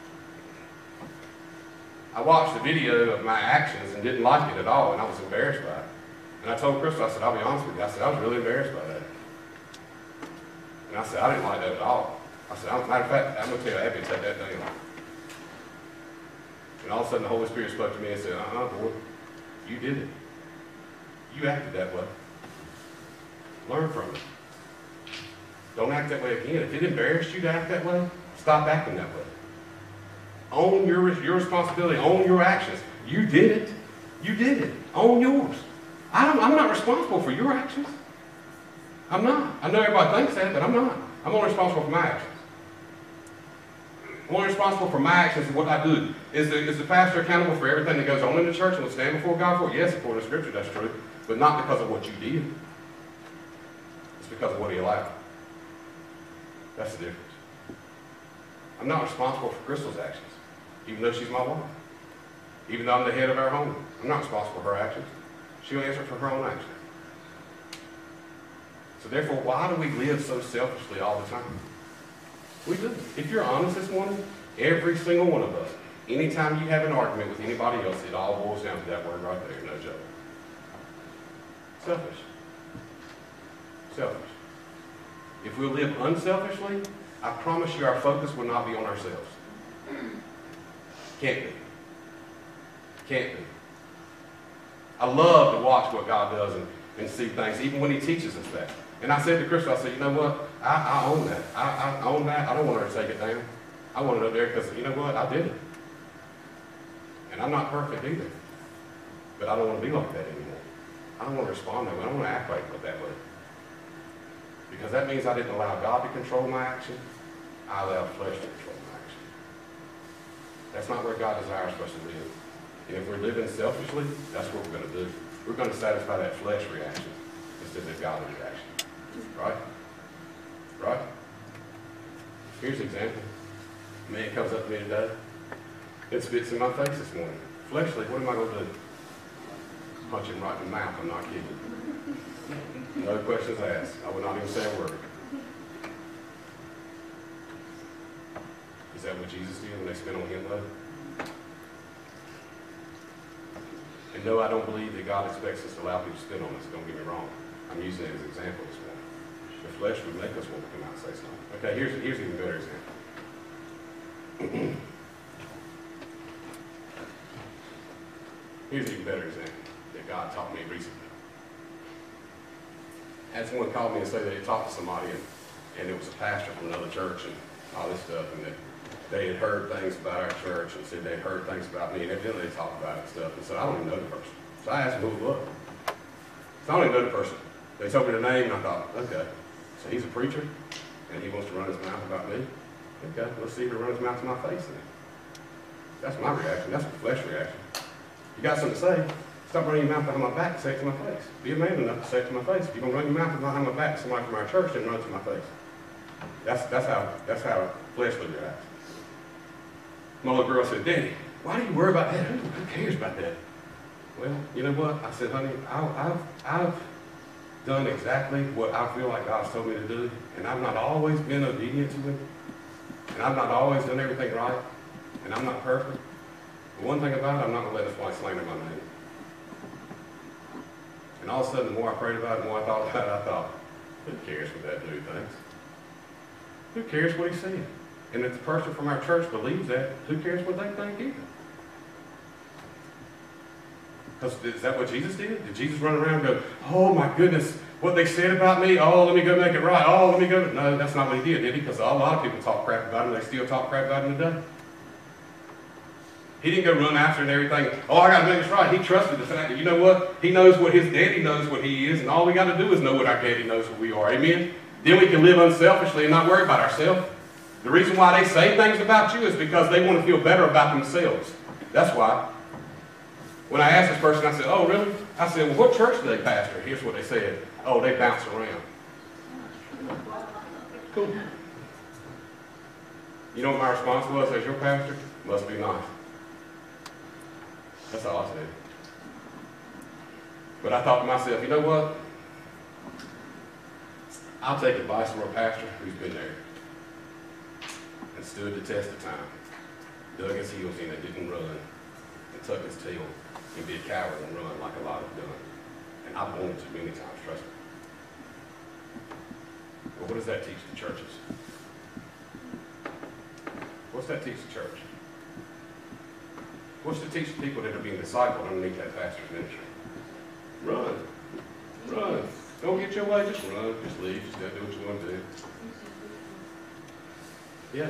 I watched the video of my actions and didn't like it at all, and I was embarrassed by it. And I told Crystal, I said, I'll be honest with you, I said, I was really embarrassed by that. And I said, I didn't like that at all. I said, matter of fact, I'm going to tell you, Abby, take that down. And all of a sudden, the Holy Spirit spoke to me and said, uh-uh, boy, you did it. You acted that way. Learn from it. Don't act that way again. If it embarrassed you to act that way, stop acting that way. Own your, your responsibility. Own your actions. You did it. You did it. Own yours. I'm, I'm not responsible for your actions. I'm not. I know everybody thinks that, but I'm not. I'm only responsible for my actions. I'm only responsible for my actions and what I do. Is the, is the pastor accountable for everything that goes on in the church and will stand before God for? Yes, according to Scripture, that's true. But not because of what you did. It's because of what he allowed. That's the difference. I'm not responsible for Crystal's actions, even though she's my wife. Even though I'm the head of our home, I'm not responsible for her actions. She'll answer for her own actions. So therefore, why do we live so selfishly all the time? We do. If you're honest this morning, every single one of us, anytime you have an argument with anybody else, it all boils down to that word right there, no joke. Selfish. Selfish. If we live unselfishly, I promise you our focus will not be on ourselves. Can't be. Can't be. I love to watch what God does and, and see things, even when he teaches us that. And I said to Crystal, I said, you know what? I, I own that. I, I own that. I don't want her to take it down. I want it up there because, you know what? I did it. And I'm not perfect either. But I don't want to be like that anymore. I don't want to respond that way. I don't want to act like that way. Because that means I didn't allow God to control my action. I allowed flesh to control my action. That's not where God desires for us to live. And if we're living selfishly, that's what we're going to do. We're going to satisfy that flesh reaction instead of godly reaction. Right? Right? Here's an example. A man comes up to me today. It spits in my face this morning. Fleshly, what am I going to do? Punch him right in the mouth. I'm not kidding. No questions asked. I would not even say a word. Is that what Jesus did when they spit on him, though? And no, I don't believe that God expects us to allow people to spit on us. Don't get me wrong. I'm using it as an example this morning. The flesh would make us want to come out and say something. Okay, here's, here's an even better example. Here's an even better example that God taught me recently. I had someone call me and say they had talked to somebody, and, and it was a pastor from another church and all this stuff, and that they had heard things about our church and said they had heard things about me, and evidently they talked about it and stuff, and said, I don't even know the person. So I asked them who it was. So I don't even know the person. They told me the name, and I thought, okay, so he's a preacher, and he wants to run his mouth about me? Okay, let's see if he runs his mouth to my face then. That's my reaction. That's a flesh reaction. You got something to say, stop running your mouth behind my back and say it to my face. Be a man enough to say it to my face. If you're going to run your mouth behind my back to somebody from our church, then run it to my face. That's, that's how that's how fleshly reacts. My little girl said, Daddy, why do you worry about that? Who, who cares about that? Well, you know what? I said, honey, I, I've, I've done exactly what I feel like God's told me to do, and I've not always been obedient to him, and I've not always done everything right, and I'm not perfect. But one thing about it, I'm not going to let this wife slander my name. And all of a sudden, the more I prayed about it, the more I thought about it, I thought, who cares what that dude thinks? Who cares what he said? And if the person from our church believes that, who cares what they think either? Because is that what Jesus did? Did Jesus run around and go, oh my goodness, what they said about me, oh, let me go make it right, oh, let me go. No, that's not what he did, did he? Because a lot of people talk crap about him, they still talk crap about him today. He didn't go run after and everything, oh, I got to make this right. He trusted the fact that, you know what? He knows what his daddy knows what he is, and all we got to do is know what our daddy knows what we are. Amen? Then we can live unselfishly and not worry about ourselves. The reason why they say things about you is because they want to feel better about themselves. That's why. When I asked this person, I said, oh, really? I said, well, what church do they pastor? Here's what they said. Oh, they bounce around. Cool. You know what my response was as your pastor? Must be nice. That's all I said. But I thought to myself, you know what? I'll take advice from a pastor who's been there and stood the test of time, dug his heels in and didn't run, and tuck his tail and be a coward and run like a lot have done. And I've wanted to many times, trust me. But what does that teach the churches? What's that teach the church? What's it teach the people that are being discipled underneath that pastor's ministry? Run. Run. Don't get your way, just run, just leave, just do what you want to do. Yeah.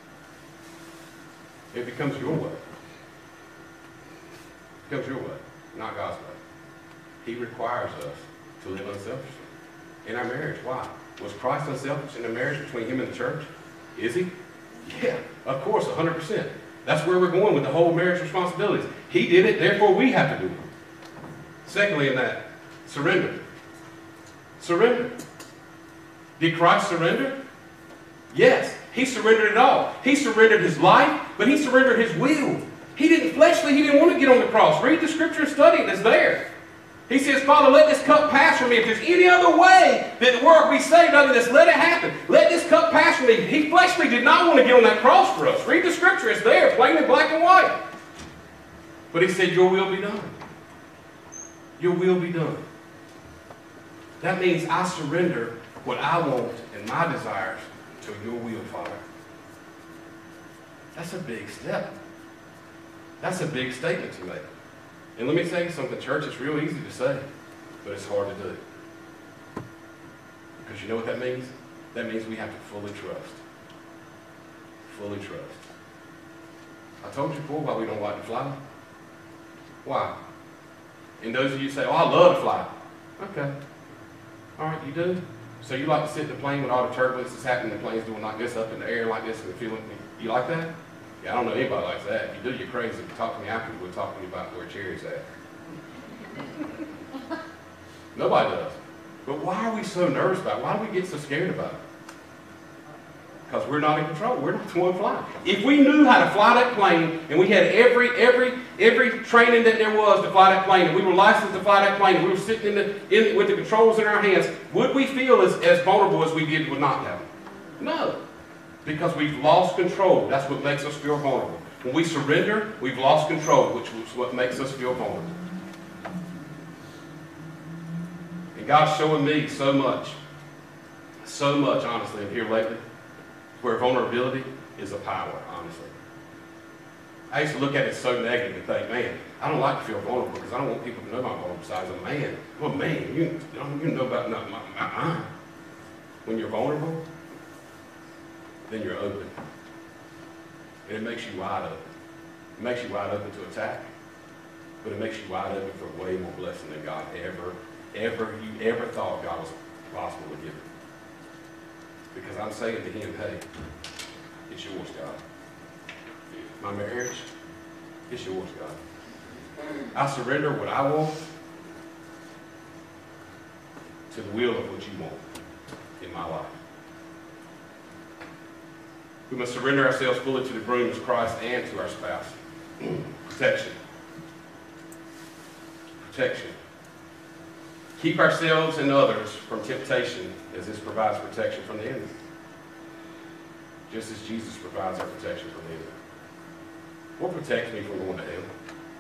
It becomes your way. It becomes your way, not God's way. He requires us to live unselfishly. In our marriage, why? Was Christ unselfish in the marriage between him and the church? Is he? Yeah, of course, one hundred percent. That's where we're going with the whole marriage responsibilities. He did it, therefore we have to do it. Secondly in that, surrender. Surrender. Did Christ surrender? Yes. He surrendered it all. He surrendered his life, but he surrendered his will. He didn't fleshly, he didn't want to get on the cross. Read the scripture and study it. It's there. He says, Father, let this cup pass from me. If there's any other way that the world be saved other than this, let it happen. Let this cup pass from me. He fleshly did not want to get on that cross for us. Read the scripture. It's there, plain in black and white. But he said, your will be done. Your will be done. That means I surrender what I want and my desires to your will, Father. That's a big step. That's a big statement to make. And let me tell you something, church, it's real easy to say, but it's hard to do. Because you know what that means? That means we have to fully trust. Fully trust. I told you before why we don't like to fly. Why? And those of you say, oh, I love to fly. Okay. All right, you do? So you like to sit in the plane when all the turbulence is happening, the plane's doing like this up in the air like this and feeling, you like that? Yeah, I don't know anybody likes that. If you do, you're crazy. If you talk to me afterwards, we'll talk to you about where Cherry's at. Nobody does. But why are we so nervous about it? Why do we get so scared about it? Because we're not in control. We're not the one flying. If we knew how to fly that plane, and we had every every every training that there was to fly that plane, and we were licensed to fly that plane, and we were sitting in the in with the controls in our hands, would we feel as, as vulnerable as we did with not having? No. Because we've lost control. That's what makes us feel vulnerable. When we surrender, we've lost control, which is what makes us feel vulnerable. And God's showing me so much, so much, honestly, in here lately, where vulnerability is a power, honestly. I used to look at it so negative and think, man, I don't like to feel vulnerable because I don't want people to know my vulnerable side. I'm a man. I'm a man. You, you know about my, my, my mind. When you're vulnerable, then you're open. And it makes you wide open. It makes you wide open to attack, but it makes you wide open for way more blessing than God ever, ever, you ever thought God was possible to give you. Because I'm saying to him, hey, it's yours, God. My marriage, it's yours, God. I surrender what I want to the will of what you want in my life. We must surrender ourselves fully to the groom as Christ and to our spouse. Protection. Protection. Keep ourselves and others from temptation as this provides protection from the enemy. Just as Jesus provides our protection from the enemy. What protects me from going to hell?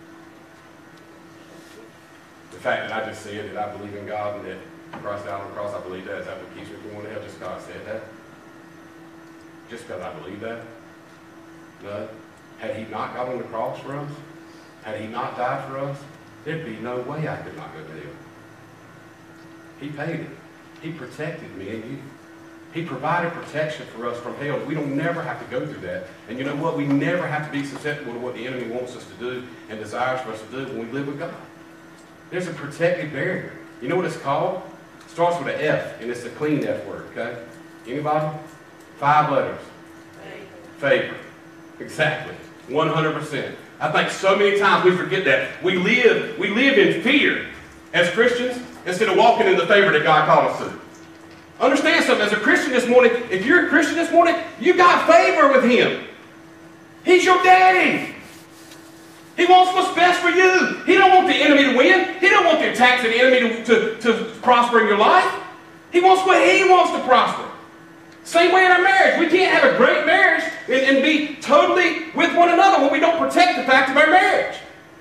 The fact that I just said that I believe in God and that Christ died on the cross, I believe that. Is that what keeps me from going to hell? Just God said that? Just because I believe that? No. Had he not got on the cross for us, had he not died for us, there'd be no way I could not go to hell. He paid it. He protected me and you. He provided protection for us from hell. We don't never have to go through that. And you know what? We never have to be susceptible to what the enemy wants us to do and desires for us to do when we live with God. There's a protective barrier. You know what it's called? It starts with an F, and it's a clean F word, okay? Anybody? Five letters. Favor. Favor. Exactly. one hundred percent. I think so many times we forget that. We live, we live in fear as Christians instead of walking in the favor that God called us to. Understand something. As a Christian this morning, if you're a Christian this morning, you got favor with him. He's your daddy. He wants what's best for you. He don't want the enemy to win. He don't want the attacks of the enemy to, to, to prosper in your life. He wants what he wants to prosper. Same way in our marriage. We can't have a great marriage and, and be totally with one another when we don't protect the fact of our marriage.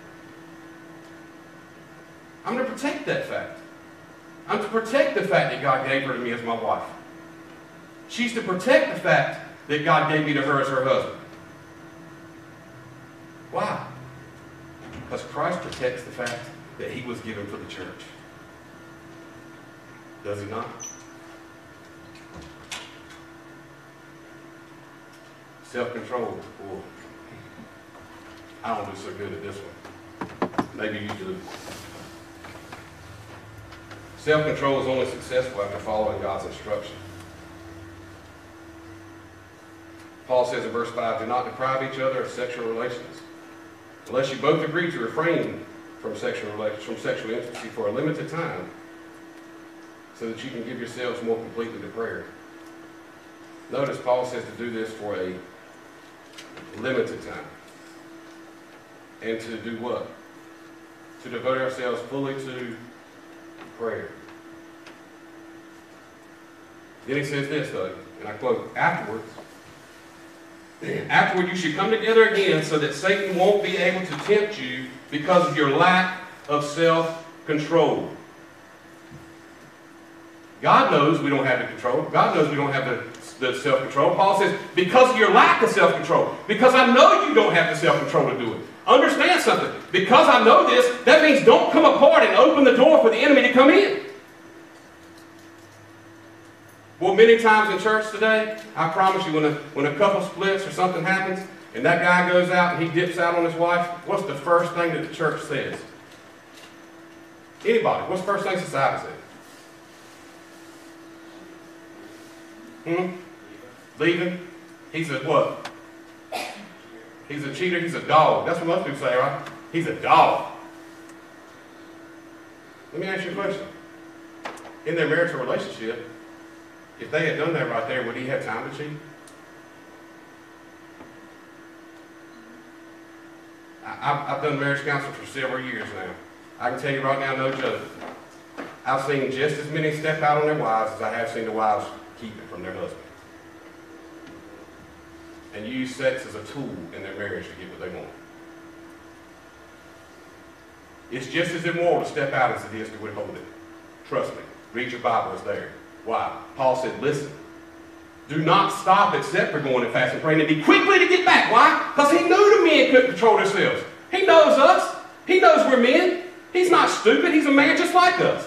I'm going to protect that fact. I'm to protect the fact that God gave her to me as my wife. She's to protect the fact that God gave me to her as her husband. Why? Because Christ protects the fact that he was given for the church. Does he not? Self-control. Well, I don't do so good at this one. Maybe you do. Self-control is only successful after following God's instruction. Paul says in verse five, do not deprive each other of sexual relations, unless you both agree to refrain from sexual relations, from sexual intimacy for a limited time, so that you can give yourselves more completely to prayer. Notice Paul says to do this for a limited time. And to do what? To devote ourselves fully to prayer. Then he says this, though, and I quote, afterwards, afterward you should come together again so that Satan won't be able to tempt you because of your lack of self-control. God knows we don't have the control. God knows we don't have the, the self-control. Paul says, because of your lack of self-control, because I know you don't have the self-control to do it. Understand something. Because I know this, that means don't come apart and open the door for the enemy to come in. Well, many times in church today, I promise you, when a, when a couple splits or something happens, and that guy goes out and he dips out on his wife, what's the first thing that the church says? Anybody, what's the first thing society says? Hmm? Leaving? He's a what? He's a cheater, he's a dog. That's what most people say, right? He's a dog. Let me ask you a question. In their marital relationship, if they had done that right there, would he have time to cheat? I, I've done marriage counseling for several years now. I can tell you right now, no joke. I've seen just as many step out on their wives as I have seen the wives keep it from their husband. And use sex as a tool in their marriage to get what they want. It's just as immoral to step out as it is to withhold it. Trust me. Read your Bible, it's there. Why? Paul said, listen, do not stop except for going and fast and praying and be quickly to get back. Why? Because he knew the men couldn't control themselves. He knows us. He knows we're men. He's not stupid. He's a man just like us.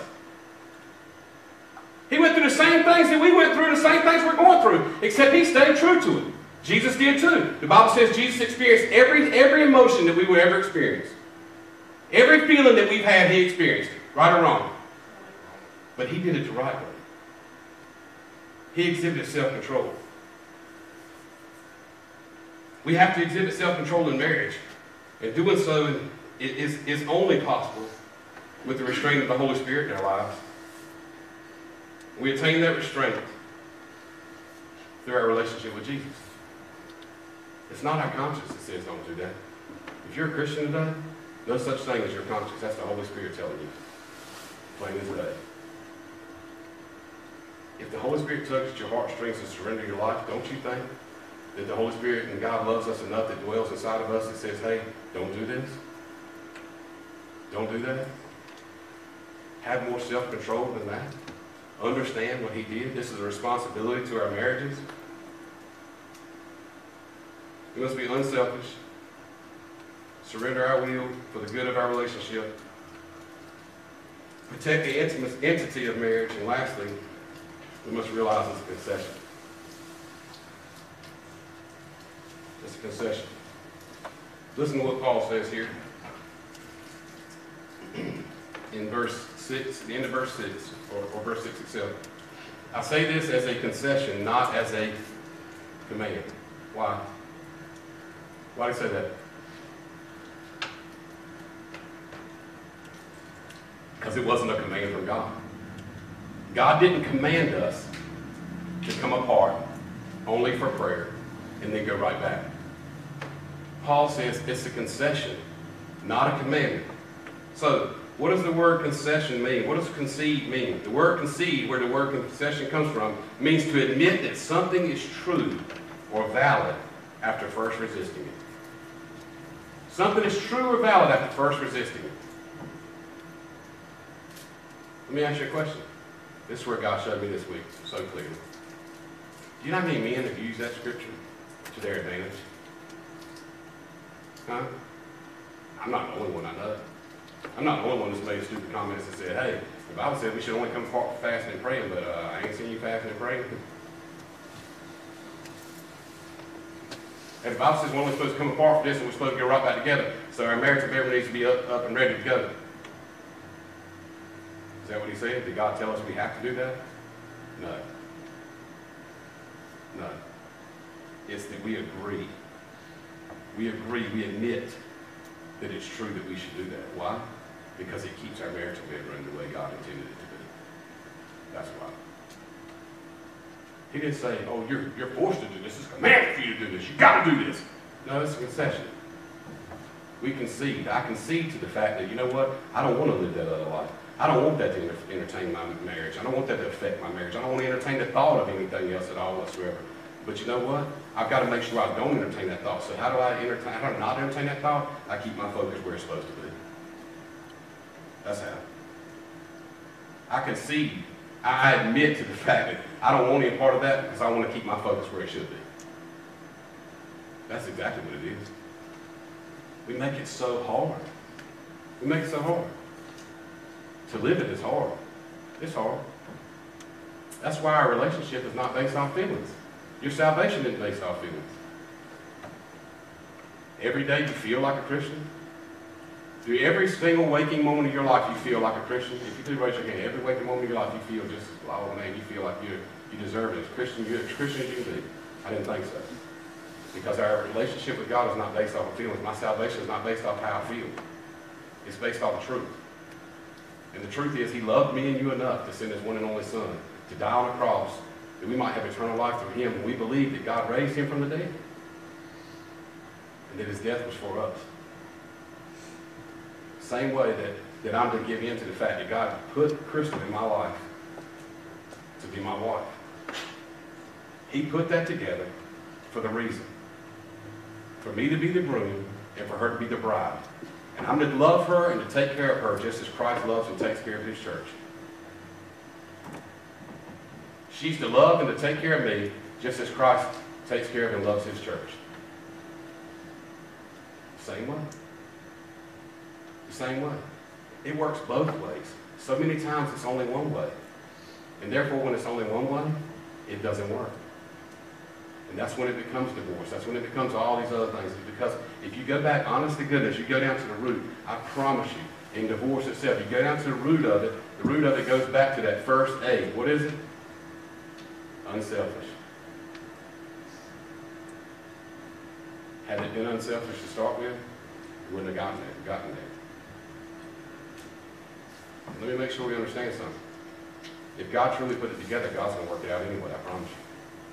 He went through the same things that we went through, the same things we're going through, except he stayed true to it. Jesus did too. The Bible says Jesus experienced every, every emotion that we would ever experience. Every feeling that we've had, he experienced it, right or wrong. But he did it the right way. He exhibited self-control. We have to exhibit self-control in marriage. And doing so is, is only possible with the restraint of the Holy Spirit in our lives. We attain that restraint through our relationship with Jesus. It's not our conscience that says don't do that. If you're a Christian today, no such thing as your conscience. That's the Holy Spirit telling you. Plain as day. If the Holy Spirit tugs at your heartstrings to surrender your life, don't you think that the Holy Spirit and God loves us enough that dwells inside of us that says, hey, don't do this? Don't do that? Have more self-control than that? Understand what he did? This is a responsibility to our marriages. We must be unselfish, surrender our will for the good of our relationship, protect the intimate entity of marriage, and lastly, we must realize it's a concession. It's a concession. Listen to what Paul says here in verse six, the end of verse six, or, or verse six itself. I say this as a concession, not as a command. Why? Why do you say that? Because it wasn't a command from God. God didn't command us to come apart only for prayer and then go right back. Paul says it's a concession, not a commandment. So, what does the word concession mean? What does concede mean? The word concede, where the word concession comes from, means to admit that something is true or valid after first resisting it. Something is true or valid after first resisting it. Let me ask you a question. This is where God showed me this week so clearly. Do you know how many men have used that scripture to their advantage? Huh? I'm not the only one I know. I'm not the only one that's made stupid comments and said, hey, the Bible said we should only come apart for fasting and praying, but uh, I ain't seen you fasting and praying. And the Bible says we're only supposed to come apart for this and we're supposed to go right back together. So our marriage of needs to be up, up and ready to go. Is that what he said? Did God tell us we have to do that? No. No. It's that we agree. We agree, we admit that it's true that we should do that. Why? Because it keeps our marital bed running the way God intended it to be. That's why. He didn't say, oh, you're, you're forced to do this. It's commanded for you to do this. You've got to do this. No, it's a concession. We concede. I concede to the fact that, you know what? I don't want to live that other life. I don't want that to enter- entertain my marriage. I don't want that to affect my marriage. I don't want to entertain the thought of anything else at all whatsoever. But you know what? I've got to make sure I don't entertain that thought. So how do I entertain, how do I not entertain that thought? I keep my focus where it's supposed to be. That's how. I concede. I admit to the fact that I don't want any part of that because I want to keep my focus where it should be. That's exactly what it is. We make it so hard. We make it so hard. To live it is hard. It's hard. That's why our relationship is not based on feelings. Your salvation isn't based on feelings. Every day you feel like a Christian. Through every single waking moment of your life, you feel like a Christian. If you do raise your hand, every waking moment of your life, you feel just, oh man, you feel like you you deserve it. As Christian, you're as Christian as you can be. I didn't think so. Because our relationship with God is not based off of feelings. My salvation is not based off how I feel. It's based off the truth. And the truth is, He loved me and you enough to send His one and only Son to die on a cross that we might have eternal life through Him. And we believe that God raised Him from the dead. And that His death was for us. Same way that, that I'm to give in to the fact that God put Crystal in my life to be my wife. He put that together for the reason. For me to be the groom and for her to be the bride. And I'm to love her and to take care of her just as Christ loves and takes care of His church. She's to love and to take care of me just as Christ takes care of and loves His church. Same way. The same way. It works both ways. So many times it's only one way. And therefore when it's only one way, it doesn't work. And that's when it becomes divorce. That's when it becomes all these other things. Because if you go back, honest to goodness, you go down to the root, I promise you, in divorce itself, you go down to the root of it, the root of it goes back to that first A. What is it? Unselfish. Had it been unselfish to start with, we wouldn't have gotten there. Gotten there. Let me make sure we understand something. If God truly put it together, God's going to work it out anyway, I promise you.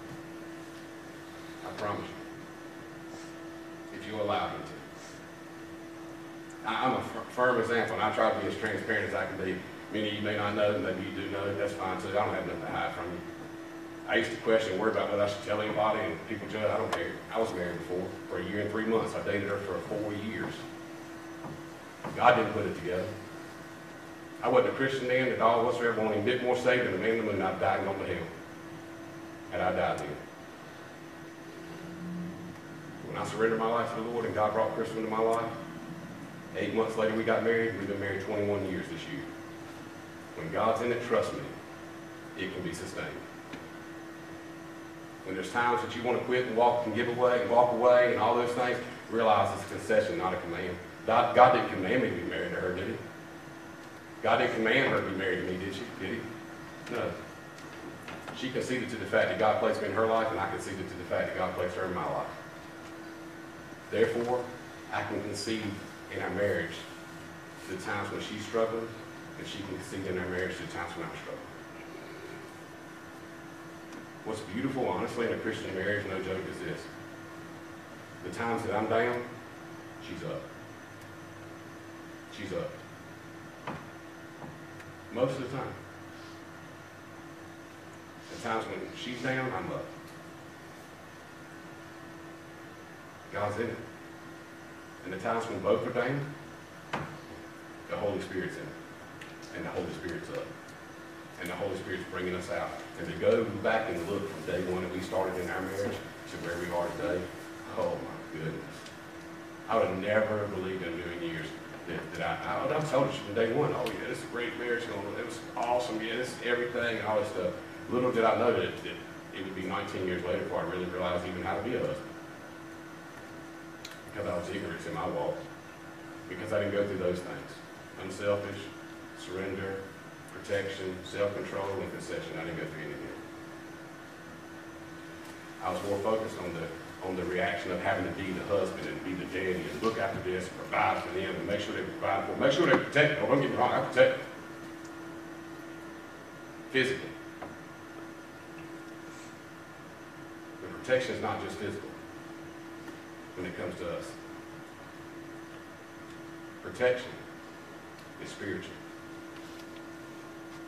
I promise you. If you allow Him to. I, I'm a f- firm example, and I try to be as transparent as I can be. Many of you may not know, maybe you do know, that's fine too. I don't have nothing to hide from you. I used to question, worry about whether I should tell anybody, and people judge, I don't care. I was married before, for a year and three months. I dated her for four years. God didn't put it together. I wasn't a Christian then at all whatsoever, wanting a bit more saved than a man in the moon. I'd died and gone to hell. And I died then. When I surrendered my life to the Lord and God brought Crystal into my life, eight months later we got married. We've been married twenty-one years this year. When God's in it, trust me, it can be sustained. When there's times that you want to quit and walk and give away and walk away and all those things, realize it's a concession, not a command. God, God didn't command me to be married to her, did He? God didn't command her to be married to me, did she? Did He? No. She conceded to the fact that God placed me in her life, and I conceded to the fact that God placed her in my life. Therefore, I can concede in our marriage to the times when she's struggling, and she can concede in our marriage to the times when I'm struggling. What's beautiful, honestly, in a Christian marriage, no joke, is this. The times that I'm down, she's up. She's up. Most of the time. The times when she's down, I'm up. God's in it. And the times when both are down, the Holy Spirit's in it. And the Holy Spirit's up. And the Holy Spirit's bringing us out. And to go back and look from day one that we started in our marriage to where we are today, oh my goodness. I would have never believed in a million years that, that I, I, I told her from day one, oh yeah, this is a great marriage, it was awesome, yeah, this is everything, and all this stuff. Little did I know that, that it would be nineteen years later before I really realized even how to be a husband. Because I was ignorant in my walk. Because I didn't go through those things. Unselfish, surrender, protection, self-control, and concession. I didn't go through any of it. I was more focused on the on the reaction of having to be the husband and be the daddy and look after this and provide for them and make sure they provide for them. Make sure they protect them. Don't get me wrong, I protect them. Physically. The protection is not just physical when it comes to us. Protection is spiritual.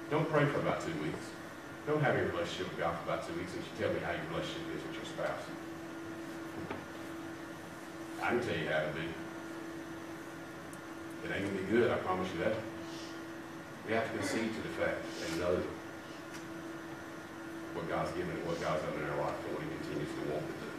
Don't pray for about two weeks. Don't have your relationship with God for about two weeks and you tell me how your relationship is with your spouse. I can tell you how to be. It ain't going to be good, I promise you that. We have to concede to the fact and know what God's given and what God's done in our life and what he continues to want to do.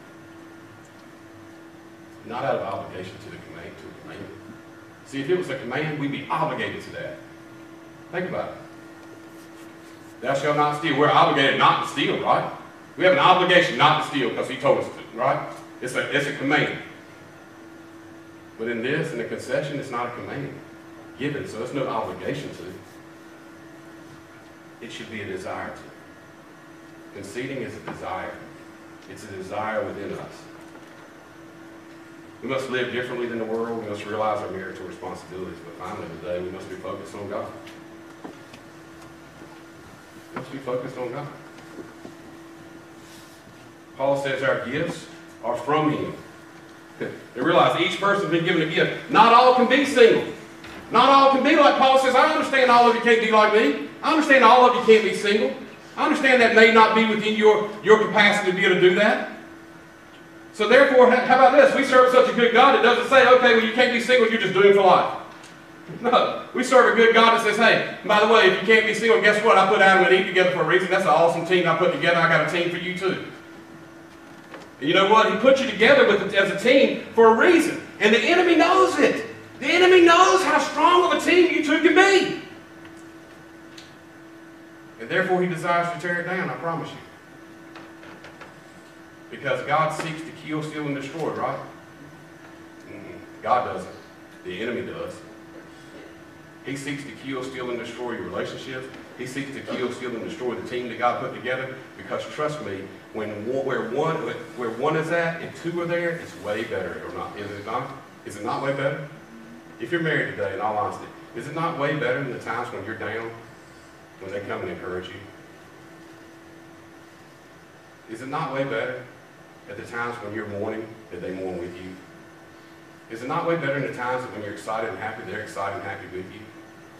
Not out of obligation to the command, to a command. See, if it was a command, we'd be obligated to that. Think about it. Thou shalt not steal. We're obligated not to steal, right? We have an obligation not to steal because he told us to, right? It's a, it's a command. But in this, in the concession, it's not a command given, so it's no obligation to. It should be a desire to. Conceding is a desire. It's a desire within us. We must live differently than the world. We must realize our marital responsibilities. But finally today, we must be focused on God. We must be focused on God. Paul says our gifts are from him. They realize each person's been given a gift. Not all can be single. Not all can be like Paul says. I understand all of you can't be like me. I understand all of you can't be single. I understand that may not be within your, your capacity to be able to do that. So therefore, how about this? We serve such a good God that doesn't say, okay, well, you can't be single, you're just doomed for life. No. We serve a good God that says, hey, by the way, if you can't be single, guess what? I put Adam and Eve together for a reason. That's an awesome team I put together. I got a team for you too. And you know what? He put you together with as a team for a reason. And the enemy knows it. The enemy knows how strong of a team you two can be. And therefore, he desires to tear it down, I promise you. Because God seeks to kill, steal, and destroy, right? Mm-hmm. God doesn't. The enemy does. He seeks to kill, steal, and destroy your relationships. He seeks to kill, steal, and destroy the team that God put together. Because trust me, when one, where one where one is at and two are there, it's way better, or not? Is it not? Is it not way better? If you're married today, in all honesty, is it not way better than the times when you're down, when they come and encourage you? Is it not way better at the times when you're mourning that they mourn with you? Is it not way better in the times that when you're excited and happy, they're excited and happy with you?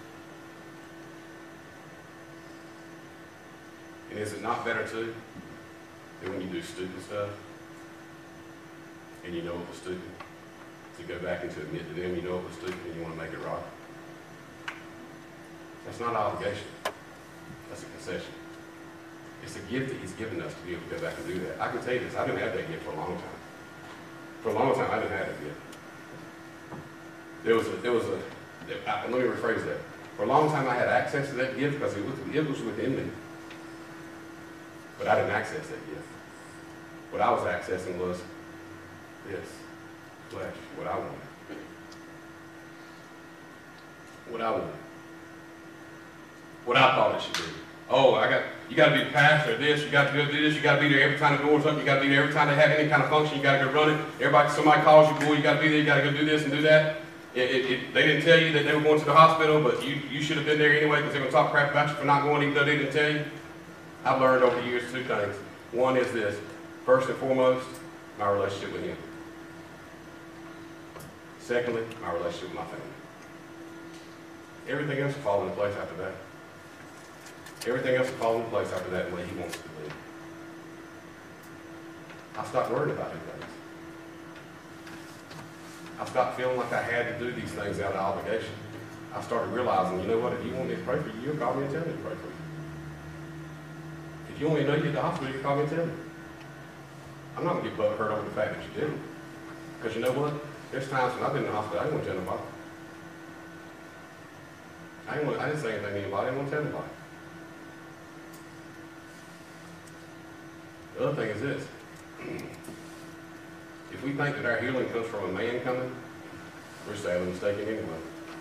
And is it not better too than when you do stupid stuff and you know it was stupid, to go back and to admit to them you know it was stupid and you want to make it right? That's not an obligation. That's a concession. It's a gift that he's given us to be able to go back and do that. I can tell you this, I didn't have that gift for a long time. For a long time, I didn't have that gift. There was a, there was a, let me rephrase that. For a long time, I had access to that gift because it was, it was within me. But I didn't access that gift. What I was accessing was this, flesh, what I wanted. What I wanted. What I thought it should be. Oh, I got, you got to be the pastor of this, you got to go do this, you got to be there every time the door's open, you got to be there every time they have any kind of function, you got to go run it. Everybody, somebody calls you, boy, you got to be there, you got to go do this and do that. It, it, it, they didn't tell you that they were going to the hospital, but you, you should have been there anyway because they're going to talk crap about you for not going even though they didn't tell you. I've learned over the years two things. One is this, first and foremost, my relationship with him. Secondly, my relationship with my family. Everything else will fall into place after that. Everything else will fall into place after that the way he wants it to be. I stopped worrying about these things. I stopped feeling like I had to do these things out of obligation. I started realizing, you know what, if you want me to pray for you, you'll call me and tell me to pray for you. If you want me to know you at the hospital, you call me and tell me. I'm not going to get butt hurt over the fact that you didn't. Because you know what? There's times when I've been in the hospital, I didn't want to tell nobody. I didn't, want, I didn't say anything to anybody, I didn't want to tell anybody. The other thing is this. If we think that our healing comes from a man coming, we're sadly mistaken anyway.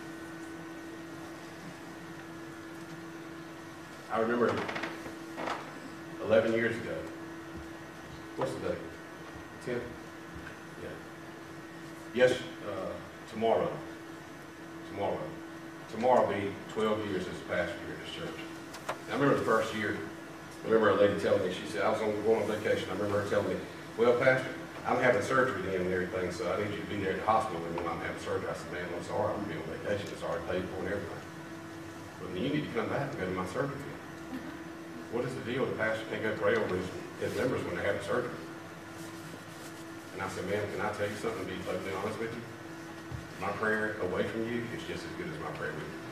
I remember eleven years ago. What's the date? ten? Yeah. Yes, uh, tomorrow. Tomorrow. Tomorrow will be twelve years as a pastor here at this church. And I remember the first year, I remember a lady telling me, she said, I was on, going on vacation. I remember her telling me, well, Pastor, I'm having surgery then and everything, so I need you to be there at the hospital when I'm having surgery. I said, man, I'm sorry, I'm going to be on vacation. It's already paid for and everything. Well, then you need to come back and go to my surgery. What is the deal? The pastor can't go pray over his, his members when they have surgery. And I said, man, can I tell you something, to be totally honest with you? My prayer away from you is just as good as my prayer with you.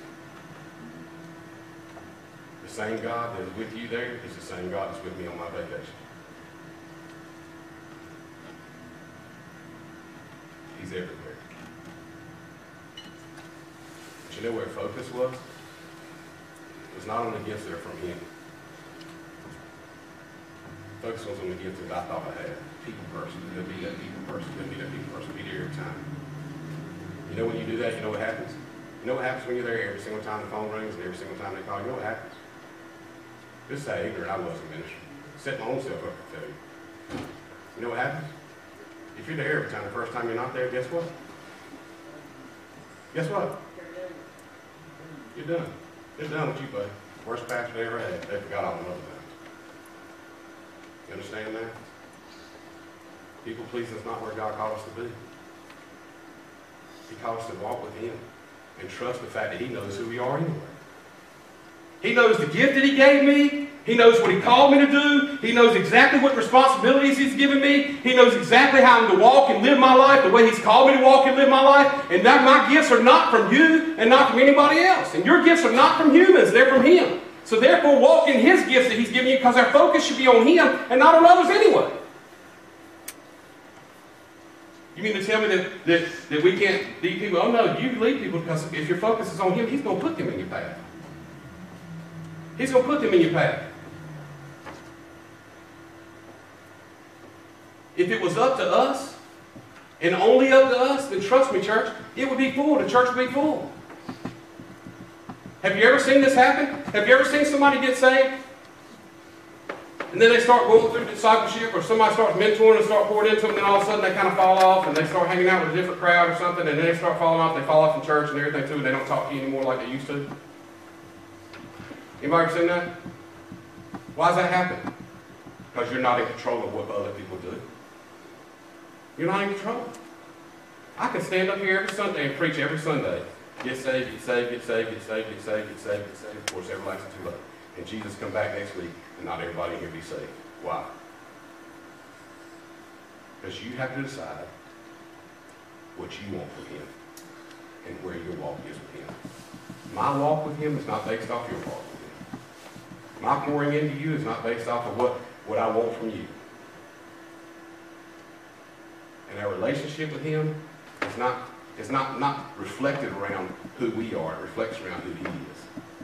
The same God that is with you there is the same God that's with me on my vacation. He's everywhere. But you know where focus was? It was not on the gifts that are from him. Focus was on the gifts that I thought I had. People person. You're going to be that people person. You're going to be that people person. Be there every time. You know when you do that, you know what happens? You know what happens when you're there every single time the phone rings and every single time they call? You know what happens? This is how ignorant I was in ministry. Set my own self up for failure. You know what happens? If you're there every time, the first time you're not there, guess what? Guess what? You're done. They're done with you, buddy. Worst pastor they ever had. They forgot all the other things. You understand that? People pleasing is not where God called us to be. He called us to walk with him and trust the fact that he knows who we are anyway. He knows the gift that he gave me. He knows what he called me to do. He knows exactly what responsibilities he's given me. He knows exactly how I'm to walk and live my life the way he's called me to walk and live my life. And that my gifts are not from you and not from anybody else. And your gifts are not from humans. They're from him. So therefore, walk in his gifts that he's given you, because our focus should be on him and not on others anyway. You mean to tell me that, that, that we can't lead people? Oh no, you lead people, because if your focus is on him, he's going to put them in your path. He's going to put them in your path. If it was up to us, and only up to us, then trust me, church, it would be full. The church would be full. Have you ever seen this happen? Have you ever seen somebody get saved? And then they start going through discipleship, or somebody starts mentoring and start pouring into them, and then all of a sudden they kind of fall off, and they start hanging out with a different crowd or something, and then they start falling off, they fall off in church and everything too, and they don't talk to you anymore like they used to. Anybody ever seen that? Why does that happen? Because you're not in control of what other people do. You're not in control. I can stand up here every Sunday and preach every Sunday. Get saved, get saved, get saved, get saved, get saved, get saved, get saved. Of course, everybody's too late. And Jesus come back next week, and not everybody here be saved. Why? Because you have to decide what you want from him and where your walk is with him. My walk with him is not based off your walk with him. My pouring into you is not based off of what, what I want from you. And our relationship with him is not, is not, not reflected around who we are. It reflects around who he is.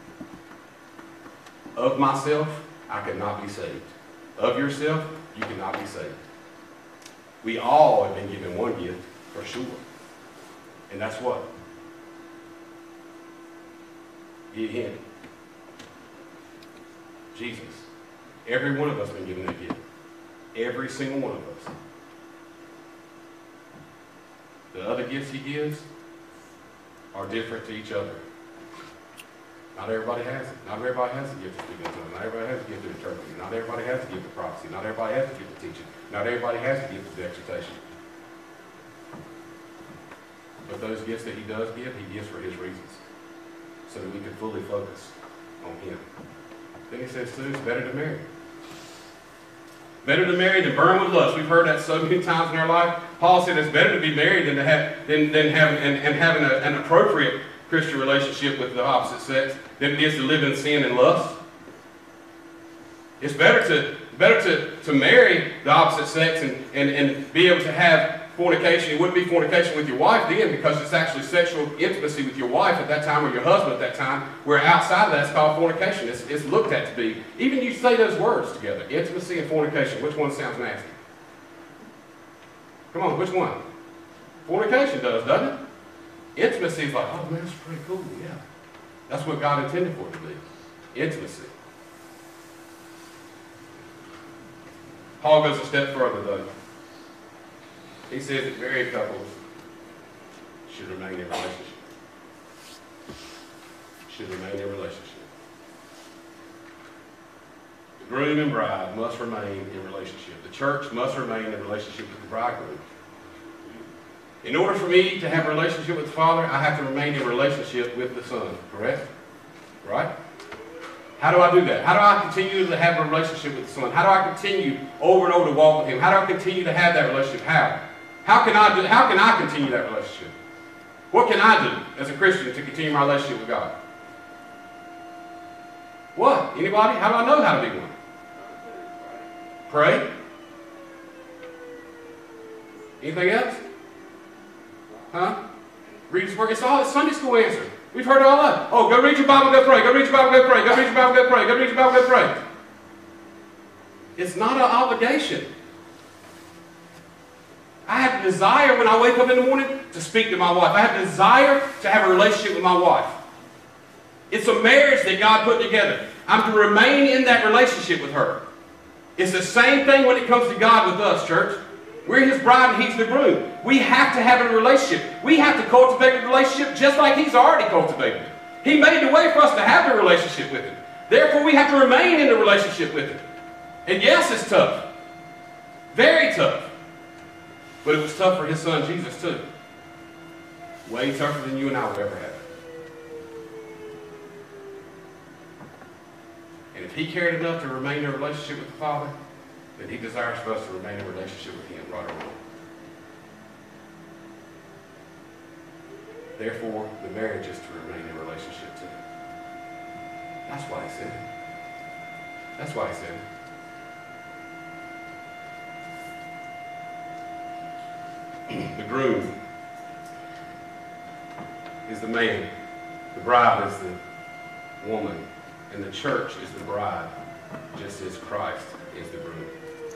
Of myself, I cannot be saved. Of yourself, you cannot be saved. We all have been given one gift, for sure. And that's what? Get him. Jesus. Every one of us has been given a gift. Every single one of us. The other gifts he gives are different to each other. Not everybody has it. Not everybody has a gift of speaking in tongues. Not everybody has a gift of interpreting. Not everybody has a gift of prophecy. Not everybody has a gift of teaching. Not everybody has a gift of exhortation. But those gifts that he does give, he gives for his reasons, so that we can fully focus on him. Then he says, too, it's better to marry. Better to marry than burn with lust. We've heard that so many times in our life. Paul said it's better to be married than to have than, than having and, and having a, an appropriate Christian relationship with the opposite sex than it is to live in sin and lust. It's better to better to, to marry the opposite sex and, and, and be able to have fornication. It wouldn't be fornication with your wife then, because it's actually sexual intimacy with your wife at that time, or your husband at that time, where outside of that it's called fornication. It's, it's looked at to be. Even you say those words together, intimacy and fornication, which one sounds nasty? Come on, which one? Fornication does, doesn't it? Intimacy is like, oh man, that's pretty cool, yeah. That's what God intended for it to be. Intimacy. Paul goes a step further though. He says that married couples should remain in a relationship. Should remain in a relationship. The groom and bride must remain in relationship. The church must remain in relationship with the bridegroom. In order for me to have a relationship with the Father, I have to remain in relationship with the Son, correct? Right? How do I do that? How do I continue to have a relationship with the Son? How do I continue over and over to walk with Him? How do I continue to have that relationship? How? How can I do, how can I continue that relationship? What can I do as a Christian to continue my relationship with God? What? Anybody? How do I know how to be one? Pray. Anything else? Huh? Read His Word. It's all a Sunday school answer. We've heard it all up. Oh, go read your Bible, go pray. Go read your Bible, go pray. Go read your Bible, go pray. Go read your Bible, go pray. It's not an obligation. I have a desire when I wake up in the morning to speak to my wife. I have a desire to have a relationship with my wife. It's a marriage that God put together. I'm to remain in that relationship with her. It's the same thing when it comes to God with us, church. We're His bride and He's the groom. We have to have a relationship. We have to cultivate a relationship just like He's already cultivated it. He made the way for us to have a relationship with Him. Therefore, we have to remain in the relationship with Him. And yes, it's tough. Very tough. But it was tough for His Son, Jesus, too. Way tougher than you and I will ever have. And if He cared enough to remain in a relationship with the Father, then He desires for us to remain in a relationship with Him, right or wrong. Therefore, the marriage is to remain in a relationship too. That's why He said it. That's why He said it. The groom is the man. The bride is the woman. And the church is the bride, just as Christ is the groom.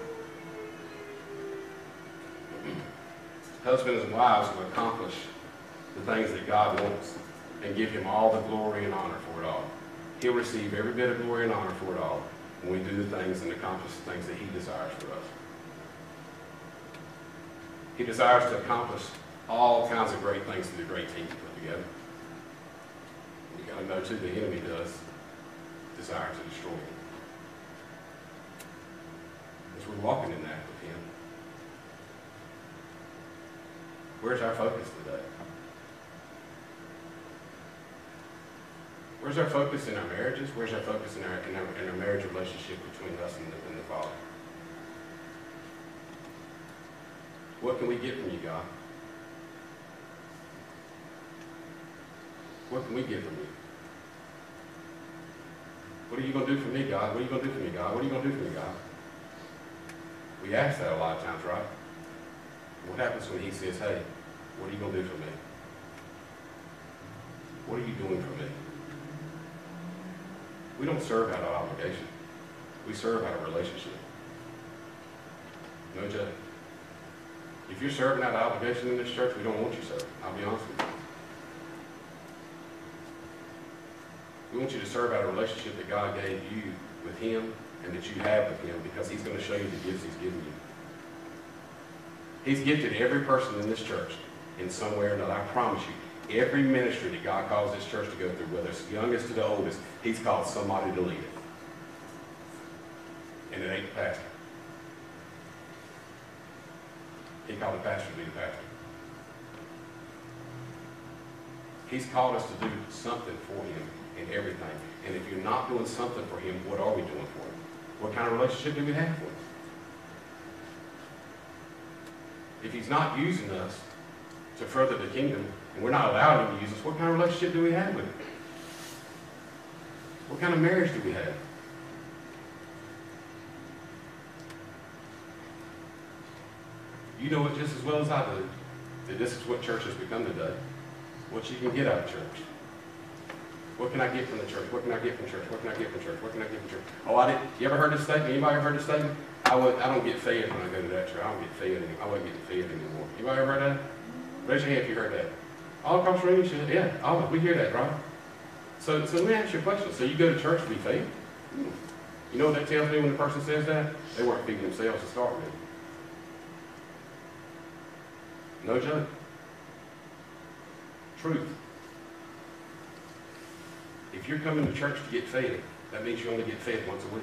Husbands and wives will accomplish the things that God wants and give Him all the glory and honor for it all. He'll receive every bit of glory and honor for it all when we do the things and accomplish the things that He desires for us. He desires to accomplish all kinds of great things through the great team He put together. You got to know too, the enemy does desire to destroy Him. As we're walking in that with Him. Where's our focus today? Where's our focus in our marriages? Where's our focus in our, in our, in our marriage relationship between us and the, and the Father? What can we get from You, God? What can we get from You? What are You going to do for me, God? What are You going to do for me, God? What are You going to do for me, God? We ask that a lot of times, right? What happens when He says, hey, what are You going to do for me? What are You doing for me? We don't serve out of obligation. We serve out of relationship. No joke. If you're serving out of obligation in this church, we don't want you serving. I'll be honest with you. We want you to serve out a relationship that God gave you with Him and that you have with Him, because He's going to show you the gifts He's given you. He's gifted every person in this church in some way or another. I promise you, every ministry that God calls this church to go through, whether it's the youngest to the oldest, He's called somebody to lead it. And it ain't the pastor. He called the pastor to be the pastor. He's called us to do something for Him in everything. And if you're not doing something for Him, what are we doing for Him? What kind of relationship do we have with Him? If He's not using us to further the kingdom, and we're not allowing Him to use us, what kind of relationship do we have with Him? What kind of marriage do we have? You know it just as well as I do, that this is what church has become today. What you can get out of church. What can I get from the church? What can I get from church? What can I get from church? What can I get from church? Oh, I didn't. You ever heard this statement? Anybody ever heard this statement? I would. I don't get fed when I go to that church. I don't get fed anymore. I wasn't getting fed anymore. Anybody ever heard that? Raise your hand if you heard that. All across the room, you should. Yeah. Oh, we hear that, right? So, so let me ask you a question. So you go to church to be fed? Hmm. You know what that tells me when the person says that? They weren't feeding themselves to start with. No joke. Truth. If you're coming to church to get fed, that means you only get fed once a week.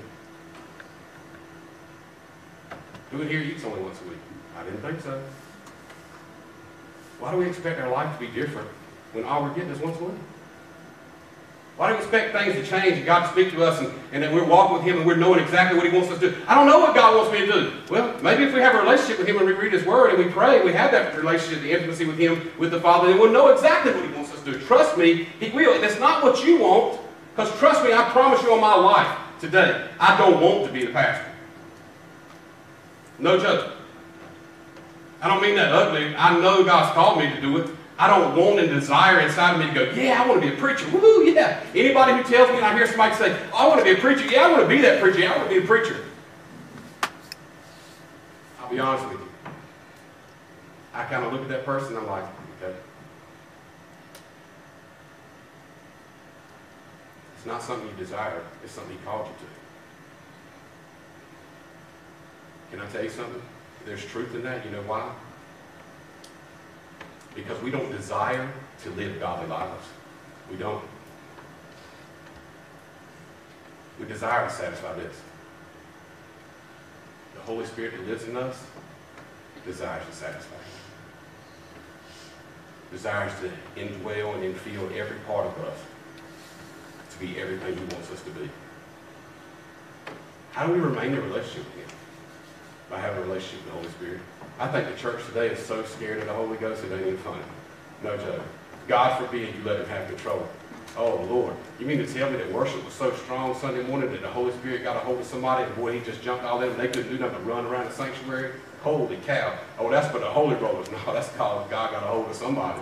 Who in here eats only once a week? I didn't think so. Why do we expect our life to be different when all we're getting is once a week? Why do we expect things to change and God to speak to us and, and that we're walking with Him and we're knowing exactly what He wants us to do? I don't know what God wants me to do. Well, maybe if we have a relationship with Him and we read His Word and we pray, we have that relationship, the intimacy with Him, with the Father, then we'll know exactly what He wants us to do. Trust me, He will. And it's not what you want, because trust me, I promise you on my life today, I don't want to be the pastor. No judgment. I don't mean that ugly. I know God's called me to do it. I don't want and desire inside of me to go, yeah, I want to be a preacher. Woo, yeah. Anybody who tells me, and I hear somebody say, oh, I want to be a preacher. Yeah, I want to be that preacher. Yeah, I want to be a preacher. I'll be honest with you. I kind of look at that person and I'm like, okay. It's not something you desire. It's something He called you to. Can I tell you something? There's truth in that. You know why? Because we don't desire to live godly lives. We don't. We desire to satisfy this. The Holy Spirit that lives in us desires to satisfy. Desires to indwell and infill every part of us to be everything He wants us to be. How do we remain in a relationship with Him? By having a relationship with the Holy Spirit. I think the church today is so scared of the Holy Ghost it ain't even funny. No joke. God forbid you let Him have control. Oh, Lord. You mean to tell me that worship was so strong Sunday morning that the Holy Spirit got a hold of somebody and boy, He just jumped all in and they couldn't do nothing but run around the sanctuary? Holy cow. Oh, that's for the holy rollers. No, that's called God got a hold of somebody.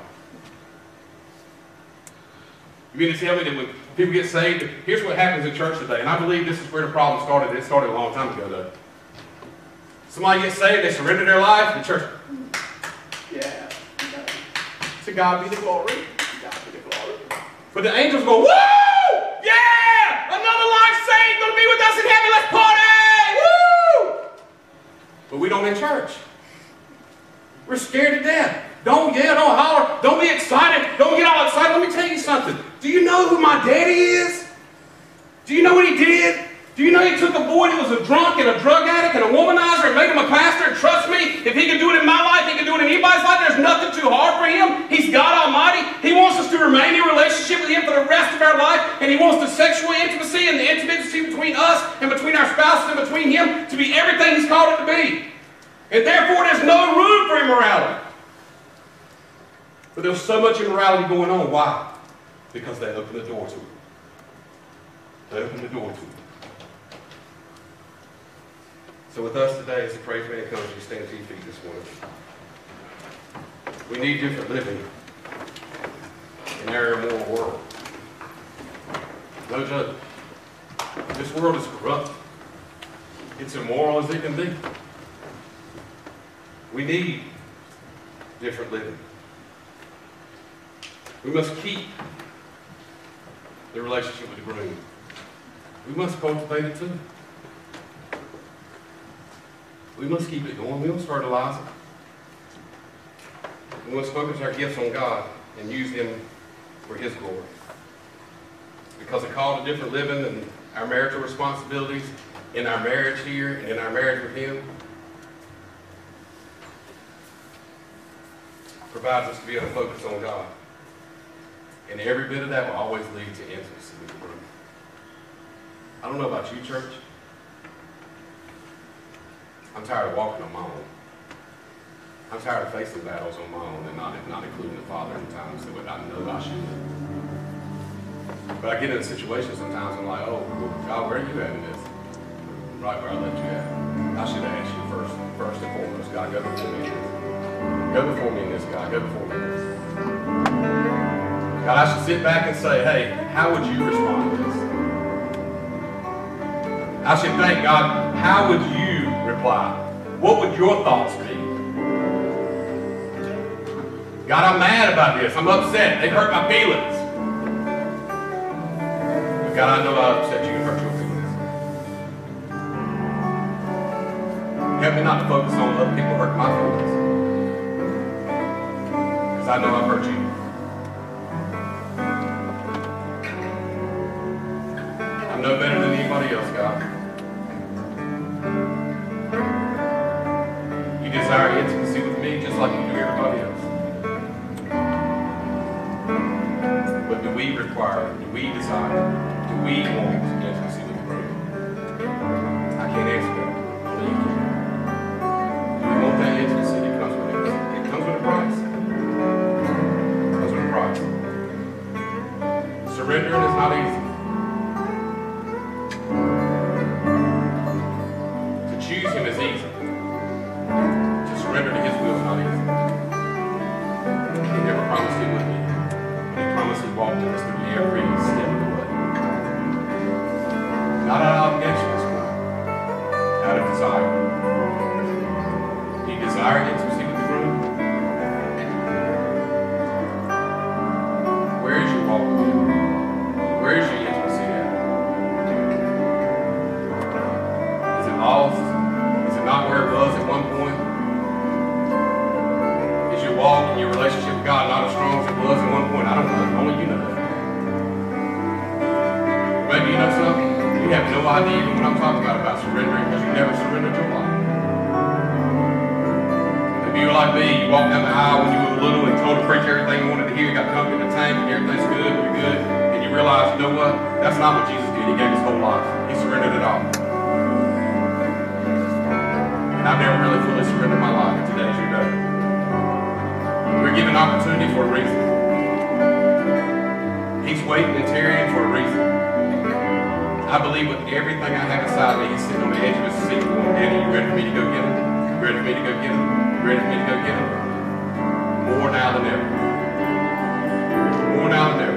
You mean to tell me that when people get saved, here's what happens in church today, and I believe this is where the problem started. It started a long time ago, though. Somebody gets saved, they surrender their life, the church, yeah, to God be the glory, to God be the glory. But the angels go, woo, yeah, another life saved, going to be with us in heaven, let's party, woo! But we don't in church. We're scared to death. Don't yell, don't holler, don't be excited, don't get all excited. Let me tell you something. Do you know who my daddy is? Do you know what he did? Do you know he took a boy that was a drunk and a drug addict and a womanizer and made him a pastor? And trust me, if he can do it in my life, he can do it in anybody's life. There's nothing too hard for him. He's God Almighty. He wants us to remain in relationship with Him for the rest of our life. And He wants the sexual intimacy and the intimacy between us and between our spouses and between Him to be everything He's called it to be. And therefore, there's no room for immorality. But there's so much immorality going on. Why? Because they open the door to it. They open the door to it. So with us today, as the praise band comes, you stand to your feet this morning. We need different living in our immoral world. No joke. This world is corrupt. It's immoral as it can be. We need different living. We must keep the relationship with the groom. We must cultivate it too. We must keep it going. We must fertilize it. We must focus our gifts on God and use them for His glory. Because a call to different living and our marital responsibilities in our marriage here and in our marriage with Him provides us to be able to focus on God. And every bit of that will always lead to intimacy with the Lord. I don't know about you, church. I'm tired of walking on my own. I'm tired of facing battles on my own and not, not including the Father in times that I know I should. But I get in a situation sometimes I'm like, oh, God, where are you at in this? Right where I left you at. I should have asked you first, first and foremost, God, go before me in this. Go before me in this, God. Go before me in this. God, I should sit back and say, hey, how would you respond to this? I should think, God, how would you reply? What would your thoughts be? God, I'm mad about this. I'm upset. They hurt my feelings. But God, I know I upset you and hurt your feelings. Help me not to focus on other people hurting my feelings. Because I know I've hurt you. I'm no better than anybody else, God. You desire intimacy with me just like you do everybody else. But do we require, do we decide, do we want intimacy with the groom? I can't answer that. Only you can. Do we want that intimacy that comes with it? It comes with a price. It comes with a price. Surrendering is not easy. To choose him is easy. To surrender to his will is not easy. He never promised he would be. He promised he walked with us through every step of the way. Not out of obligation this morning, out of desire. Do you desire intimacy with the groom? Where is your walk with him? Where is your intimacy at? Is it lost? Is it not where it was at one point? Is your walk and your relationship with God not as strong as it was at one point? I don't know. Only you know that. Maybe you know something. You have no idea even what I'm talking about about surrendering because you never surrendered your life. Maybe you're like me. You walked down the aisle when you were little and told to preach everything you wanted to hear. You got dunked in the tank and everything's good. You're good. And you realize, you know what? That's not what Jesus did. He gave his whole life. He surrendered it all. And I've never really fully surrendered my life. And today's your day. We're given opportunity for a reason. He's waiting and tarrying for a reason. I believe with everything I have inside me, he's sitting on the edge of his seat going, Danny, you ready for me to go get him? You ready for me to go get him? You ready for me to go get him? More now than ever. More now than ever.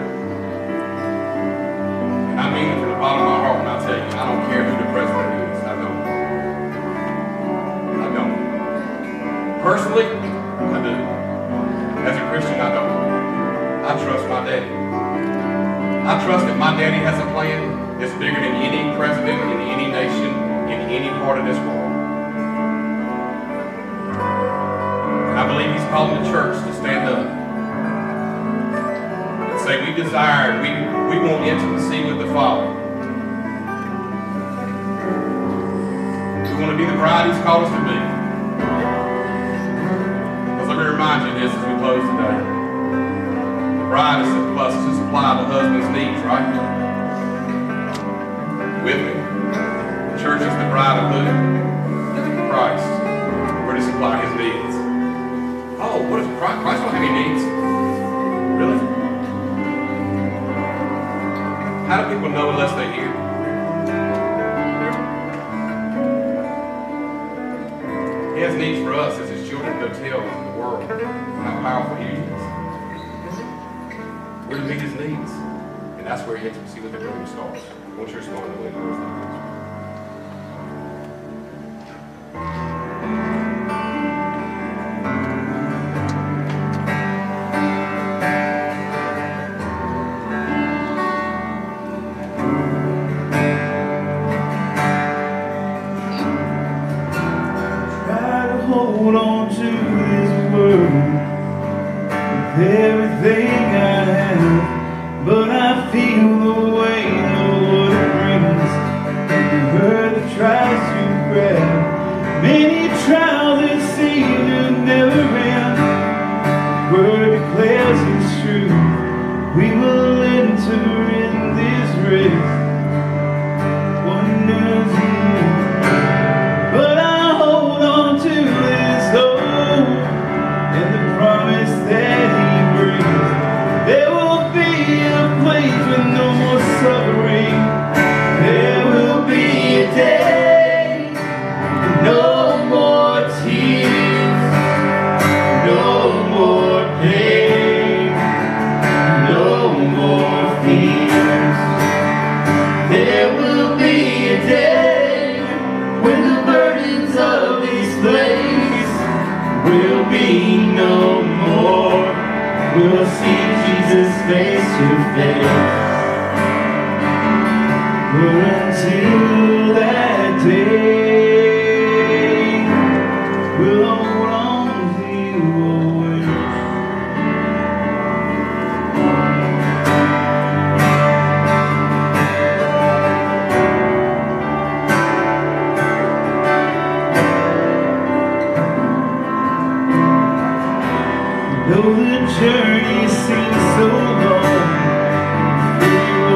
And I mean it from the bottom of my heart when I tell you, I don't care who the president is. I don't. I don't. Personally, I do. As a Christian, I don't. I trust my daddy. I trust that my daddy has a plan that's bigger than any president in any nation in any part of this world. And I believe he's calling the church to stand up and say we desire, we, we want intimacy with the Father. We want to be the bride he's called us to be. Because let me remind you of this as we close today. The bride is supposed to supply the husband's needs, right? With me. The church is the bride of who? Christ. We're to supply his needs. Oh, what is Christ? Christ don't have any needs. Really? How do people know unless they hear? He has needs for us as his children to tell the world how powerful he is. We're to meet his needs. And that's where intimacy with the groom starts. Won't you respond to the way he goes down? Try to hold on to this world with everything I have, but I feel the weight of what it brings, and the hurt that tries to grab. Many trials that seem to never end. The word declares it's true. We will enter in this race. Wonders in you. But I hold on to this hope and the promise that he brings. There will be a place with no more suffering. There will be a day, no more tears, no more pain, no more fears. There will be a day when the burdens of this place will be no more. We'll see Jesus face to face. But until that day, we'll hold on to you always. Though the journey seems so long, we will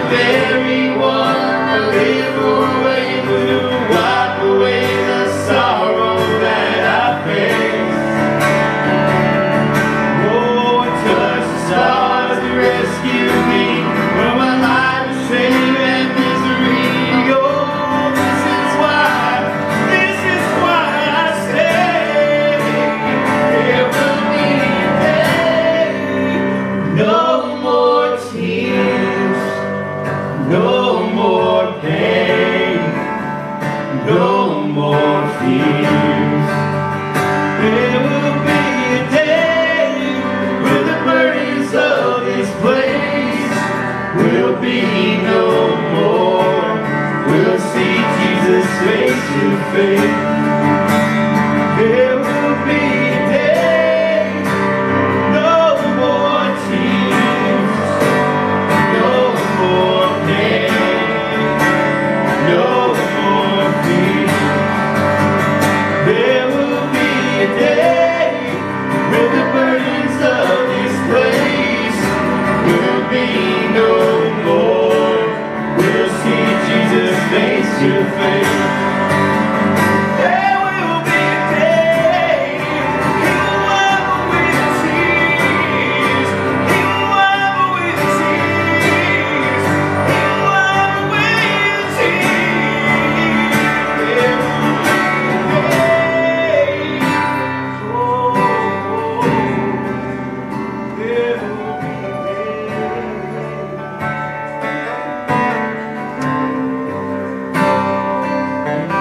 very one deliver away to wipe away the sorrow that I face. Oh, and touch the stars to rescue me from my life of shame and misery. Oh, this is why, this is why I say there will be a day, no more tears, no more pain, no more fears. There will be a day when the burdens of this place will be no more. We'll see Jesus face to face. There will be a day, no more tears, no more pain, no more fear. There will be a day when the burdens of this place will be no more. We'll see Jesus face to face. There will be a day He'll wipe away the tears. He'll wipe away the tears. He'll wipe away the tears. There will be a day. Oh, oh, there will be a day.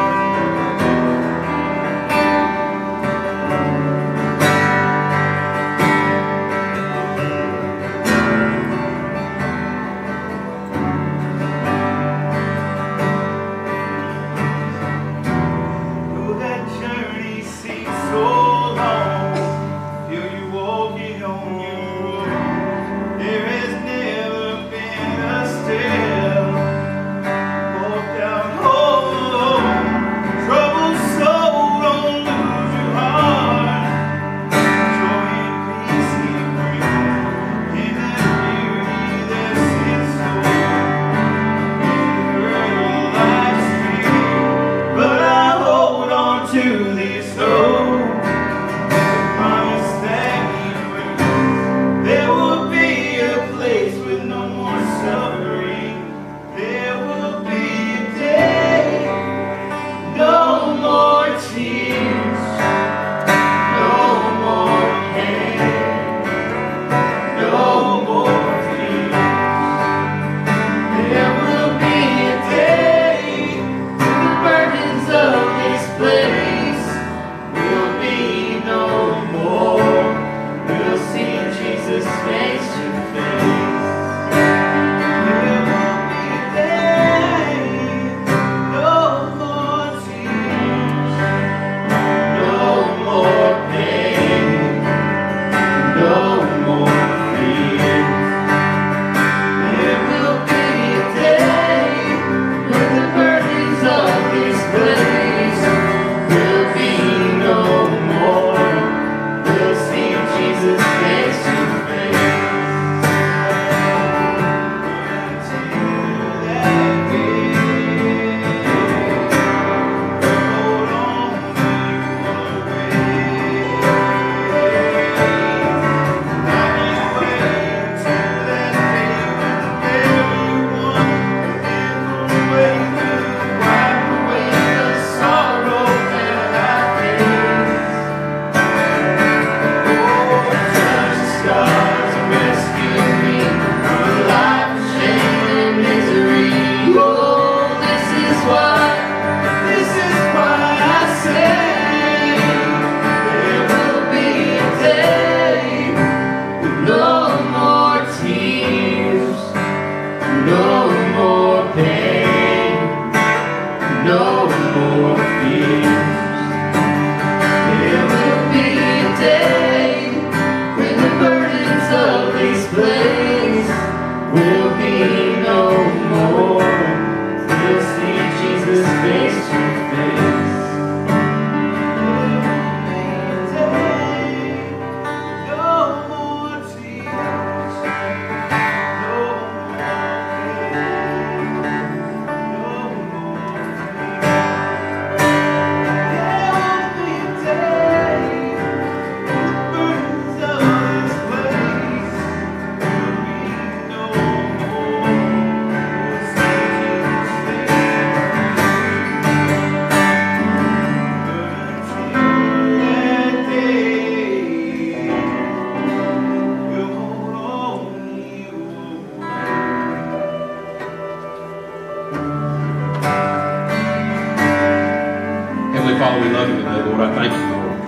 love you today, Lord. I thank you, Lord.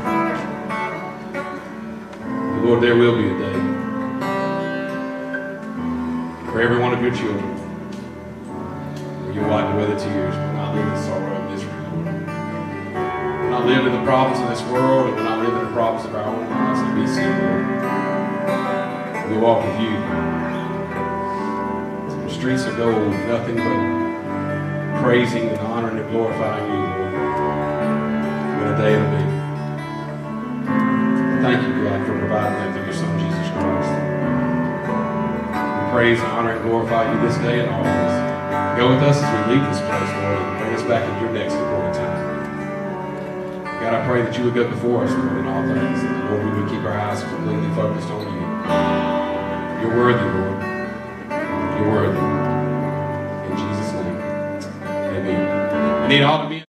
And Lord, there will be a day for every one of your children where you wipe away the tears, but not live in sorrow and misery, Lord. We're not living in the problems of this world, and we're not living in the problems of our own lives that we see, Lord. We walk with you. The streets of gold, nothing but praising and honoring and glorifying you, Lord. What a day it'll be. Thank you, God, for providing that through your Son, Jesus Christ. We praise, honor, and glorify you this day and always. Go with us as we leave this place, Lord, and bring us back into your next appointed time. God, I pray that you would go before us, Lord, in all things, and that, Lord, we would keep our eyes completely focused on you. You're worthy, Lord. You're worthy. In Jesus' name, amen. I need all to be